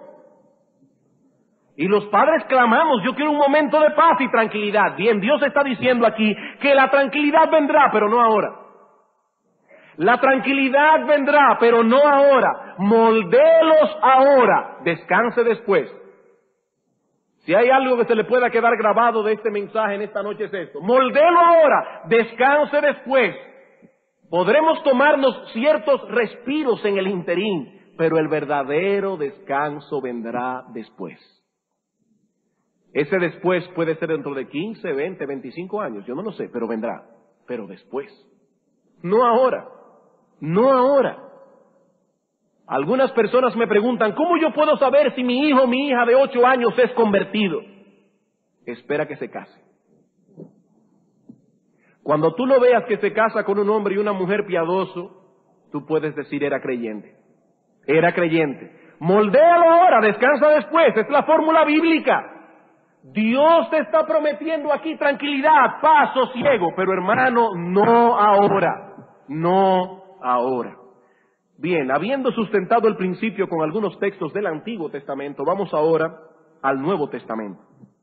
Y los padres clamamos: yo quiero un momento de paz y tranquilidad. Bien, Dios está diciendo aquí que la tranquilidad vendrá, pero no ahora. La tranquilidad vendrá, pero no ahora. Moldélos ahora, descanse después. Si hay algo que se le pueda quedar grabado de este mensaje en esta noche es esto: moldélo ahora, descanse después. Podremos tomarnos ciertos respiros en el interín, pero el verdadero descanso vendrá después. Ese después puede ser dentro de quince, veinte, veinticinco años, yo no lo sé, pero vendrá. Pero después, no ahora, no ahora. Algunas personas me preguntan: ¿cómo yo puedo saber si mi hijo o mi hija de ocho años es convertido? Espera que se case. Cuando tú lo veas que se casa con un hombre y una mujer piadoso, tú puedes decir: era creyente. Era creyente. Moldéalo ahora, descansa después. Es la fórmula bíblica. Dios te está prometiendo aquí tranquilidad, paz, sosiego, pero hermano, no ahora. No ahora. Bien, habiendo sustentado el principio con algunos textos del Antiguo Testamento, vamos ahora al Nuevo Testamento.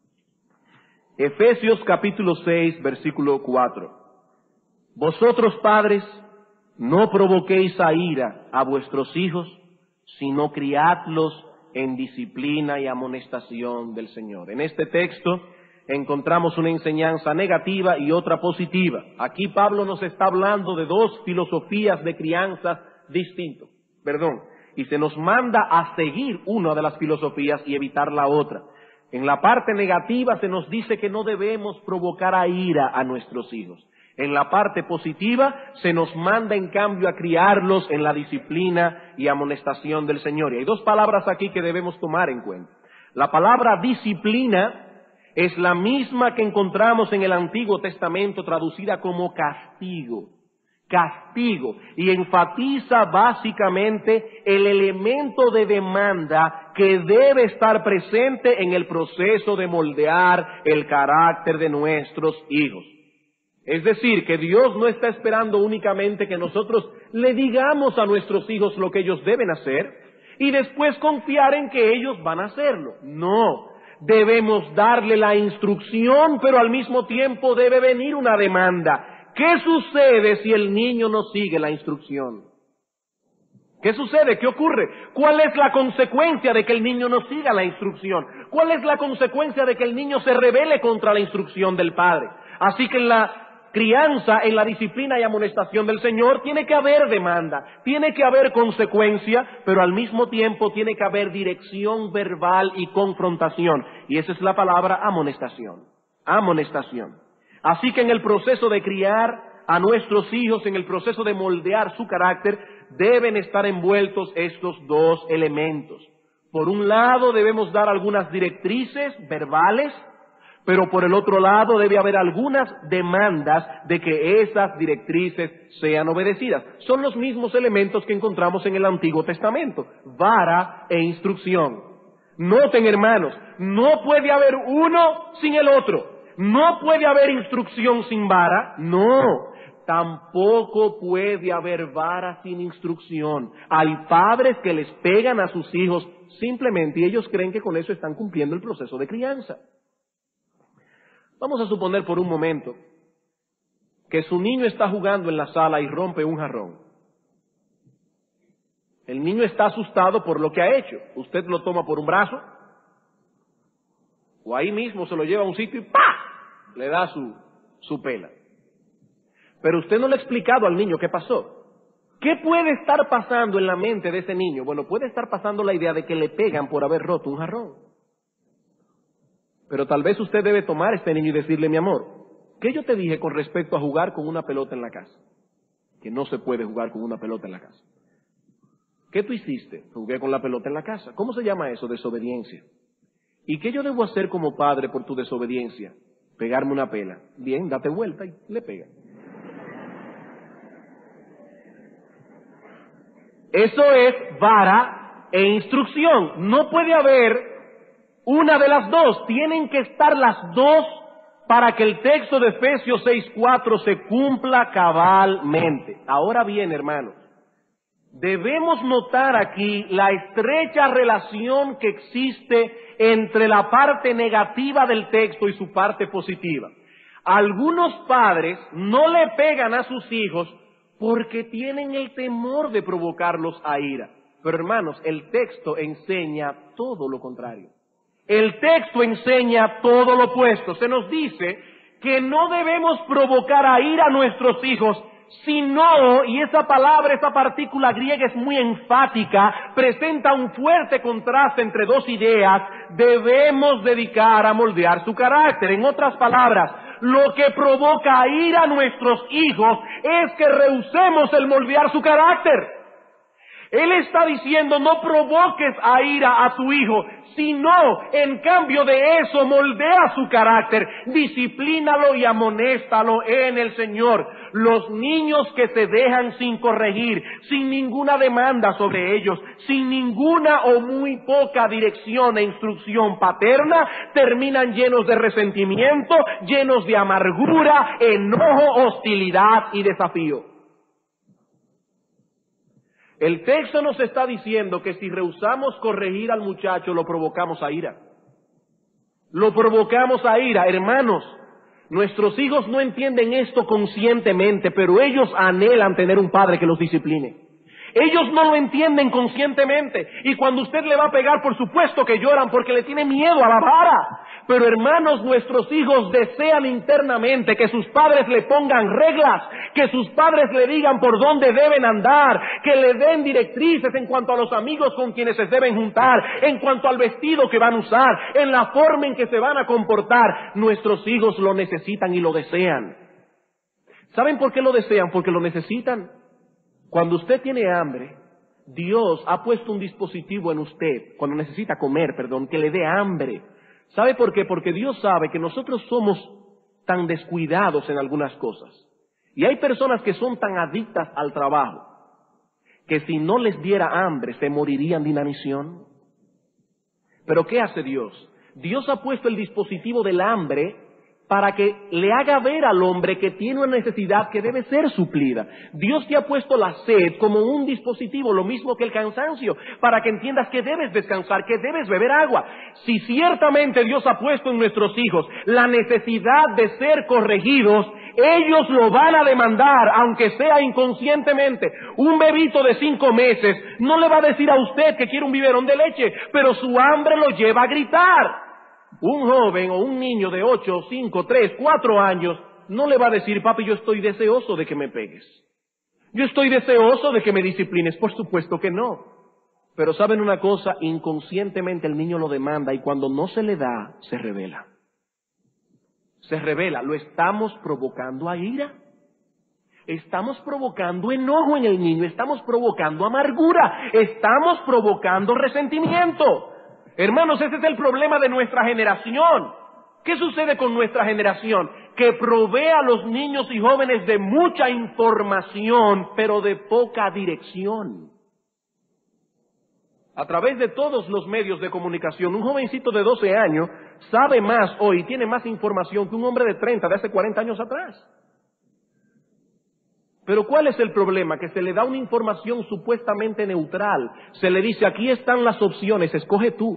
Efesios capítulo seis, versículo cuatro. Vosotros padres, no provoquéis a ira a vuestros hijos, sino criadlos en disciplina y amonestación del Señor. En este texto encontramos una enseñanza negativa y otra positiva. Aquí Pablo nos está hablando de dos filosofías de crianza distintas, perdón, y se nos manda a seguir una de las filosofías y evitar la otra. En la parte negativa se nos dice que no debemos provocar a ira a nuestros hijos. En la parte positiva se nos manda en cambio a criarlos en la disciplina y amonestación del Señor. Y hay dos palabras aquí que debemos tomar en cuenta. La palabra disciplina es la misma que encontramos en el Antiguo Testamento traducida como castigo. Castigo. Y enfatiza básicamente el elemento de demanda que debe estar presente en el proceso de moldear el carácter de nuestros hijos. Es decir, que Dios no está esperando únicamente que nosotros le digamos a nuestros hijos lo que ellos deben hacer y después confiar en que ellos van a hacerlo. No, debemos darle la instrucción, pero al mismo tiempo debe venir una demanda. ¿Qué sucede si el niño no sigue la instrucción? ¿Qué sucede? ¿Qué ocurre? ¿Cuál es la consecuencia de que el niño no siga la instrucción? ¿Cuál es la consecuencia de que el niño se rebele contra la instrucción del padre? Así que en la crianza, en la disciplina y amonestación del Señor, tiene que haber demanda, tiene que haber consecuencia, pero al mismo tiempo tiene que haber dirección verbal y confrontación. Y esa es la palabra amonestación. Amonestación. Así que en el proceso de criar a nuestros hijos, en el proceso de moldear su carácter, deben estar envueltos estos dos elementos. Por un lado, debemos dar algunas directrices verbales, pero por el otro lado debe haber algunas demandas de que esas directrices sean obedecidas. Son los mismos elementos que encontramos en el Antiguo Testamento: vara e instrucción. Noten, hermanos, no puede haber uno sin el otro. No puede haber instrucción sin vara, no. Tampoco puede haber vara sin instrucción. Hay padres que les pegan a sus hijos simplemente y ellos creen que con eso están cumpliendo el proceso de crianza. Vamos a suponer por un momento que su niño está jugando en la sala y rompe un jarrón. El niño está asustado por lo que ha hecho. Usted lo toma por un brazo, o ahí mismo se lo lleva a un sitio y ¡pah!, le da su, su pela. Pero usted no le ha explicado al niño qué pasó. ¿Qué puede estar pasando en la mente de ese niño? Bueno, puede estar pasando la idea de que le pegan por haber roto un jarrón. Pero tal vez usted debe tomar a este niño y decirle: mi amor, ¿qué yo te dije con respecto a jugar con una pelota en la casa? Que no se puede jugar con una pelota en la casa. ¿Qué tú hiciste? Jugué con la pelota en la casa. ¿Cómo se llama eso? Desobediencia. ¿Y qué yo debo hacer como padre por tu desobediencia? Pegarme una pela. Bien, date vuelta y le pega. Eso es vara e instrucción. No puede haber una de las dos. Tienen que estar las dos para que el texto de Efesios seis cuatro se cumpla cabalmente. Ahora bien, hermanos, debemos notar aquí la estrecha relación que existe entre la parte negativa del texto y su parte positiva. Algunos padres no le pegan a sus hijos porque tienen el temor de provocarlos a ira. Pero hermanos, el texto enseña todo lo contrario. El texto enseña todo lo opuesto. Se nos dice que no debemos provocar a ira a nuestros hijos, sino, y esa palabra, esa partícula griega es muy enfática, presenta un fuerte contraste entre dos ideas, debemos dedicar a moldear su carácter. En otras palabras, lo que provoca ira a nuestros hijos es que rehusemos el moldear su carácter. Él está diciendo, no provoques a ira a tu hijo, sino, en cambio de eso, moldea su carácter, disciplínalo y amonéstalo en el Señor. Los niños que se dejan sin corregir, sin ninguna demanda sobre ellos, sin ninguna o muy poca dirección e instrucción paterna, terminan llenos de resentimiento, llenos de amargura, enojo, hostilidad y desafío. El texto nos está diciendo que si rehusamos corregir al muchacho, lo provocamos a ira. Lo provocamos a ira. Hermanos, nuestros hijos no entienden esto conscientemente, pero ellos anhelan tener un padre que los discipline. Ellos no lo entienden conscientemente. Y cuando usted le va a pegar, por supuesto que lloran porque le tiene miedo a la vara. Pero hermanos, nuestros hijos desean internamente que sus padres le pongan reglas, que sus padres le digan por dónde deben andar, que le den directrices en cuanto a los amigos con quienes se deben juntar, en cuanto al vestido que van a usar, en la forma en que se van a comportar. Nuestros hijos lo necesitan y lo desean. ¿Saben por qué lo desean? Porque lo necesitan. Cuando usted tiene hambre, Dios ha puesto un dispositivo en usted, cuando necesita comer, perdón, que le dé hambre. ¿Sabe por qué? Porque Dios sabe que nosotros somos tan descuidados en algunas cosas. Y hay personas que son tan adictas al trabajo, que si no les diera hambre, se morirían de inanición. Pero ¿qué hace Dios? Dios ha puesto el dispositivo del hambre para que le haga ver al hombre que tiene una necesidad que debe ser suplida. Dios te ha puesto la sed como un dispositivo, lo mismo que el cansancio, para que entiendas que debes descansar, que debes beber agua. Si ciertamente Dios ha puesto en nuestros hijos la necesidad de ser corregidos, ellos lo van a demandar, aunque sea inconscientemente. Un bebito de cinco meses no le va a decir a usted que quiere un biberón de leche, pero su hambre lo lleva a gritar. Un joven o un niño de ocho, cinco, tres, cuatro años no le va a decir, papi, yo estoy deseoso de que me pegues. Yo estoy deseoso de que me disciplines. Por supuesto que no. Pero ¿saben una cosa? Inconscientemente el niño lo demanda y cuando no se le da, se revela. Se revela. Lo estamos provocando a ira. Estamos provocando enojo en el niño. Estamos provocando amargura. Estamos provocando resentimiento. Hermanos, ese es el problema de nuestra generación. ¿Qué sucede con nuestra generación? Que provee a los niños y jóvenes de mucha información, pero de poca dirección. A través de todos los medios de comunicación, un jovencito de doce años sabe más hoy, tiene más información que un hombre de treinta, de hace cuarenta años atrás. Pero ¿cuál es el problema? Que se le da una información supuestamente neutral. Se le dice, aquí están las opciones, escoge tú.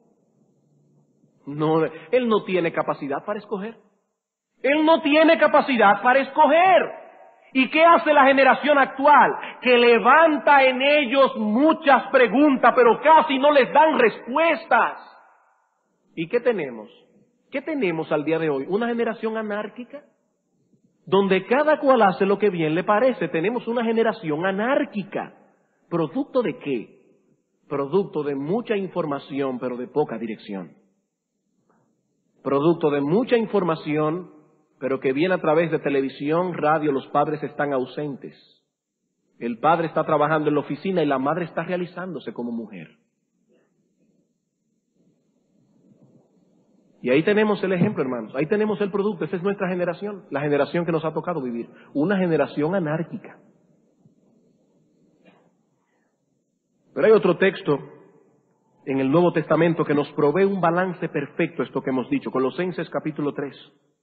No, él no tiene capacidad para escoger. Él no tiene capacidad para escoger. ¿Y qué hace la generación actual? Que levanta en ellos muchas preguntas, pero casi no les dan respuestas. ¿Y qué tenemos? ¿Qué tenemos al día de hoy? ¿Una generación anárquica? Donde cada cual hace lo que bien le parece. Tenemos una generación anárquica. ¿Producto de qué? Producto de mucha información, pero de poca dirección. Producto de mucha información, pero que viene a través de televisión, radio, los padres están ausentes. El padre está trabajando en la oficina y la madre está realizándose como mujer. Y ahí tenemos el ejemplo, hermanos. Ahí tenemos el producto. Esa es nuestra generación, la generación que nos ha tocado vivir. Una generación anárquica. Pero hay otro texto en el Nuevo Testamento que nos provee un balance perfecto, esto que hemos dicho. Colosenses capítulo tres.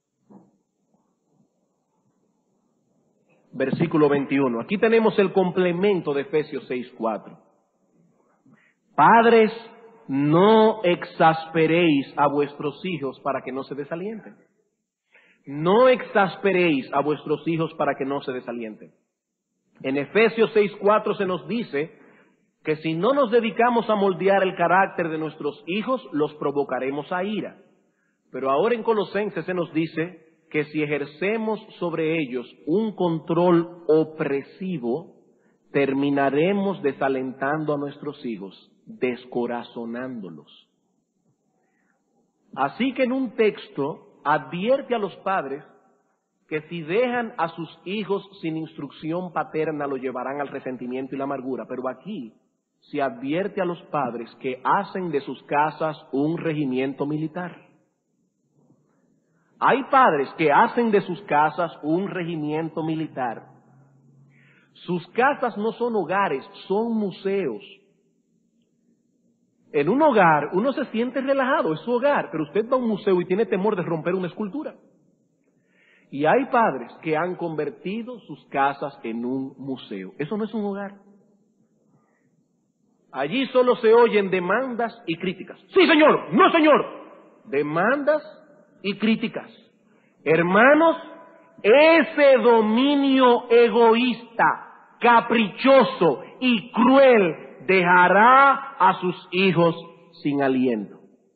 Versículo veintiuno. Aquí tenemos el complemento de Efesios seis cuatro. Padres, no exasperéis a vuestros hijos para que no se desalienten. No exasperéis a vuestros hijos para que no se desalienten. En Efesios seis cuatro se nos dice que si no nos dedicamos a moldear el carácter de nuestros hijos, los provocaremos a ira. Pero ahora en Colosenses se nos dice que si ejercemos sobre ellos un control opresivo, terminaremos desalentando a nuestros hijos, descorazonándolos. Así que en un texto advierte a los padres que si dejan a sus hijos sin instrucción paterna, lo llevarán al resentimiento y la amargura. Pero aquí se advierte a los padres que hacen de sus casas un regimiento militar. Hay padres que hacen de sus casas un regimiento militar. Sus casas no son hogares, son museos. En un hogar uno se siente relajado, es su hogar, pero usted va a un museo y tiene temor de romper una escultura. Y hay padres que han convertido sus casas en un museo. Eso no es un hogar. Allí solo se oyen demandas y críticas. Sí, señor, no, señor. Demandas y críticas. Hermanos, ese dominio egoísta, caprichoso y cruel dejará a sus hijos sin aliento.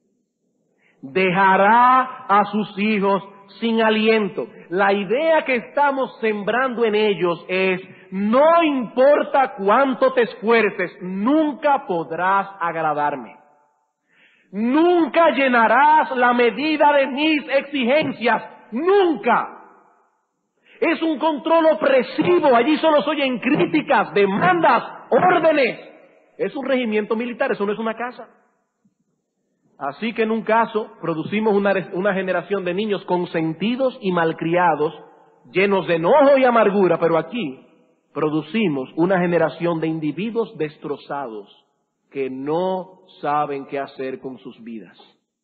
Dejará a sus hijos sin aliento. La idea que estamos sembrando en ellos es: no importa cuánto te esfuerces, nunca podrás agradarme. Nunca llenarás la medida de mis exigencias. Nunca. Es un control opresivo. Allí solo se oyen críticas, demandas, órdenes. Es un regimiento militar, eso no es una casa. Así que en un caso producimos una, una generación de niños consentidos y malcriados, llenos de enojo y amargura, pero aquí producimos una generación de individuos destrozados que no saben qué hacer con sus vidas.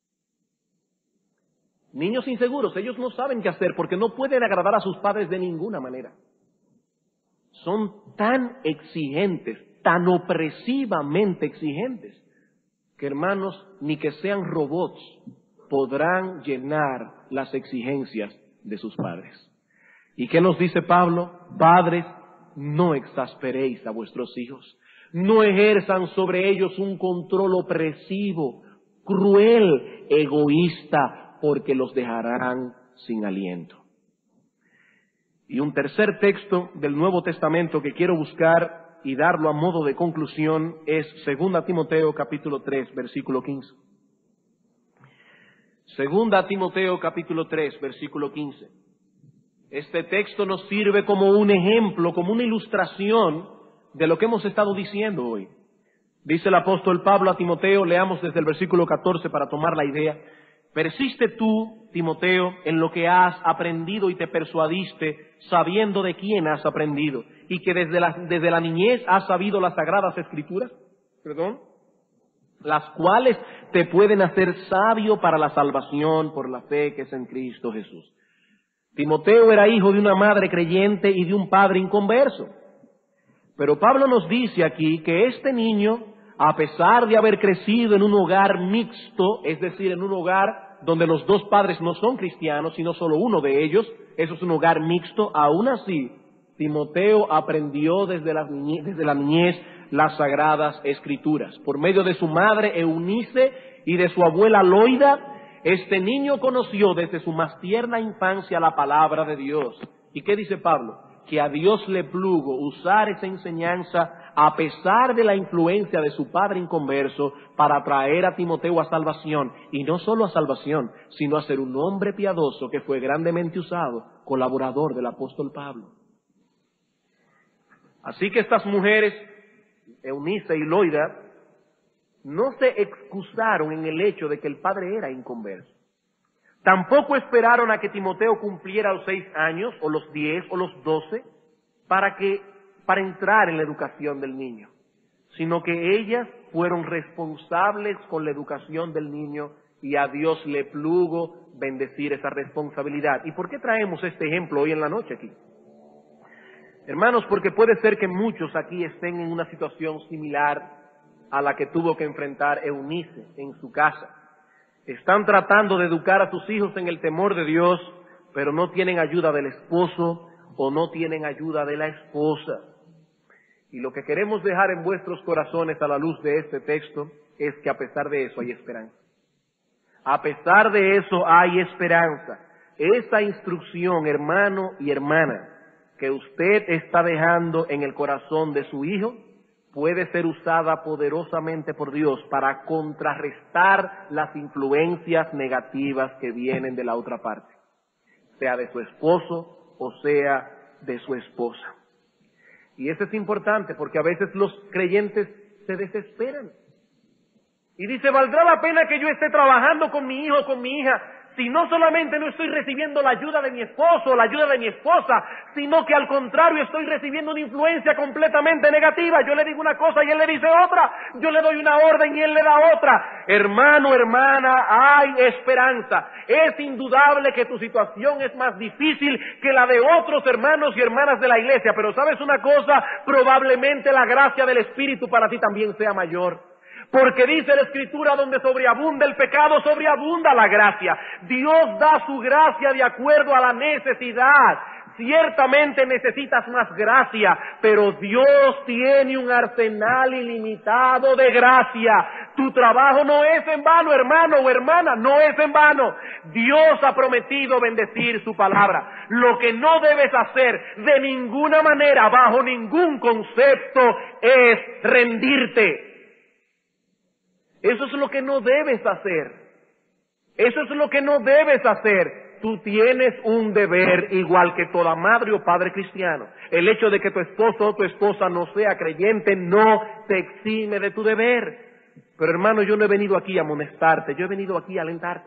Niños inseguros, ellos no saben qué hacer porque no pueden agradar a sus padres de ninguna manera. Son tan exigentes, tan opresivamente exigentes, que hermanos, ni que sean robots, podrán llenar las exigencias de sus padres. ¿Y qué nos dice Pablo? Padres, no exasperéis a vuestros hijos. No ejerzan sobre ellos un control opresivo, cruel, egoísta, porque los dejarán sin aliento. Y un tercer texto del Nuevo Testamento que quiero buscar y darlo a modo de conclusión es Segunda Timoteo capítulo tres, versículo quince. Segunda Timoteo capítulo tres, versículo quince. Este texto nos sirve como un ejemplo, como una ilustración de lo que hemos estado diciendo hoy. Dice el apóstol Pablo a Timoteo, leamos desde el versículo catorce para tomar la idea. Persiste tú, Timoteo, en lo que has aprendido y te persuadiste, sabiendo de quién has aprendido, y que desde la, desde la niñez has sabido las sagradas escrituras, perdón, las cuales te pueden hacer sabio para la salvación por la fe que es en Cristo Jesús. Timoteo era hijo de una madre creyente y de un padre inconverso. Pero Pablo nos dice aquí que este niño, a pesar de haber crecido en un hogar mixto, es decir, en un hogar donde los dos padres no son cristianos, sino solo uno de ellos, eso es un hogar mixto, aún así, Timoteo aprendió desde la niñez, desde la niñez las sagradas escrituras. Por medio de su madre Eunice y de su abuela Loida, este niño conoció desde su más tierna infancia la palabra de Dios. ¿Y qué dice Pablo? Que a Dios le plugo usar esa enseñanza a pesar de la influencia de su padre inconverso para traer a Timoteo a salvación, y no solo a salvación, sino a ser un hombre piadoso que fue grandemente usado, colaborador del apóstol Pablo. Así que estas mujeres, Eunice y Loida, no se excusaron en el hecho de que el padre era inconverso. Tampoco esperaron a que Timoteo cumpliera los seis años, o los diez, o los doce, para que, para entrar en la educación del niño, sino que ellas fueron responsables con la educación del niño y a Dios le plugo bendecir esa responsabilidad. ¿Y por qué traemos este ejemplo hoy en la noche aquí? Hermanos, porque puede ser que muchos aquí estén en una situación similar a la que tuvo que enfrentar Eunice en su casa. Están tratando de educar a sus hijos en el temor de Dios, pero no tienen ayuda del esposo o no tienen ayuda de la esposa. Y lo que queremos dejar en vuestros corazones a la luz de este texto es que a pesar de eso hay esperanza. A pesar de eso hay esperanza. Esa instrucción, hermano y hermana, que usted está dejando en el corazón de su hijo, puede ser usada poderosamente por Dios para contrarrestar las influencias negativas que vienen de la otra parte, sea de su esposo o sea de su esposa. Y eso es importante porque a veces los creyentes se desesperan y dice, ¿valdrá la pena que yo esté trabajando con mi hijo o con mi hija si no solamente no estoy recibiendo la ayuda de mi esposo o la ayuda de mi esposa, sino que al contrario estoy recibiendo una influencia completamente negativa? Yo le digo una cosa y él le dice otra, yo le doy una orden y él le da otra. Hermano, hermana, hay esperanza. Es indudable que tu situación es más difícil que la de otros hermanos y hermanas de la iglesia, pero ¿sabes una cosa? Probablemente la gracia del Espíritu para ti también sea mayor. Porque dice la Escritura, donde sobreabunda el pecado, sobreabunda la gracia. Dios da su gracia de acuerdo a la necesidad. Ciertamente necesitas más gracia, pero Dios tiene un arsenal ilimitado de gracia. Tu trabajo no es en vano, hermano o hermana, no es en vano. Dios ha prometido bendecir su palabra. Lo que no debes hacer de ninguna manera, bajo ningún concepto, es rendirte. Eso es lo que no debes hacer. Eso es lo que no debes hacer. Tú tienes un deber igual que toda madre o padre cristiano. El hecho de que tu esposo o tu esposa no sea creyente no te exime de tu deber. Pero hermano, yo no he venido aquí a amonestarte, yo he venido aquí a alentarte.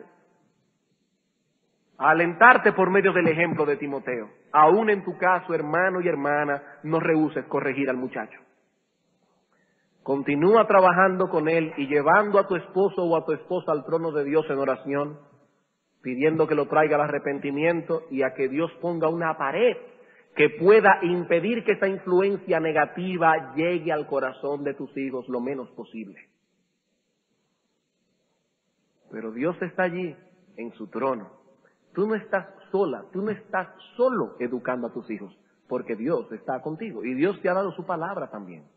A alentarte por medio del ejemplo de Timoteo. Aún en tu caso, hermano y hermana, no rehúses corregir al muchacho. Continúa trabajando con él y llevando a tu esposo o a tu esposa al trono de Dios en oración, pidiendo que lo traiga al arrepentimiento y a que Dios ponga una pared que pueda impedir que esa influencia negativa llegue al corazón de tus hijos lo menos posible. Pero Dios está allí en su trono. Tú no estás sola, tú no estás solo educando a tus hijos, porque Dios está contigo y Dios te ha dado su palabra también.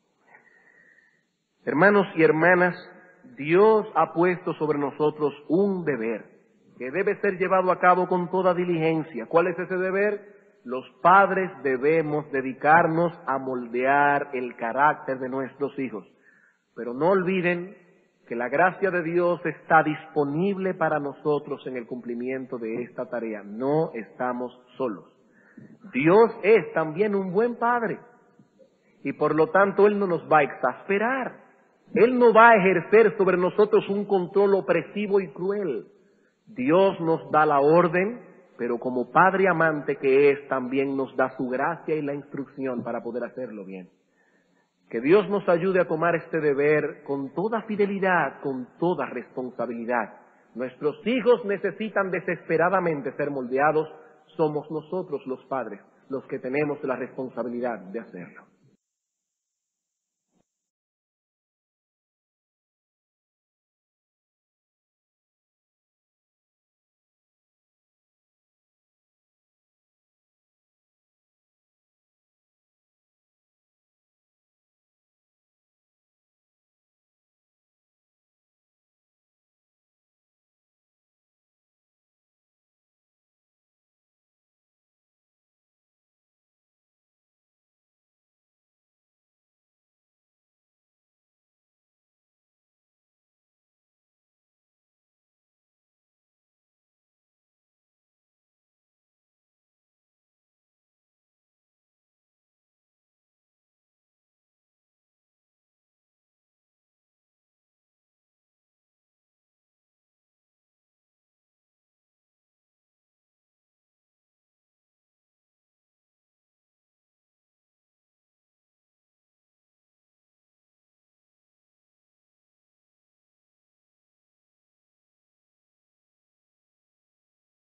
Hermanos y hermanas, Dios ha puesto sobre nosotros un deber que debe ser llevado a cabo con toda diligencia. ¿Cuál es ese deber? Los padres debemos dedicarnos a moldear el carácter de nuestros hijos. Pero no olviden que la gracia de Dios está disponible para nosotros en el cumplimiento de esta tarea. No estamos solos. Dios es también un buen padre y por lo tanto Él no nos va a exasperar. Él no va a ejercer sobre nosotros un control opresivo y cruel. Dios nos da la orden, pero como Padre amante que es, también nos da su gracia y la instrucción para poder hacerlo bien. Que Dios nos ayude a tomar este deber con toda fidelidad, con toda responsabilidad. Nuestros hijos necesitan desesperadamente ser moldeados. Somos nosotros los padres los que tenemos la responsabilidad de hacerlo.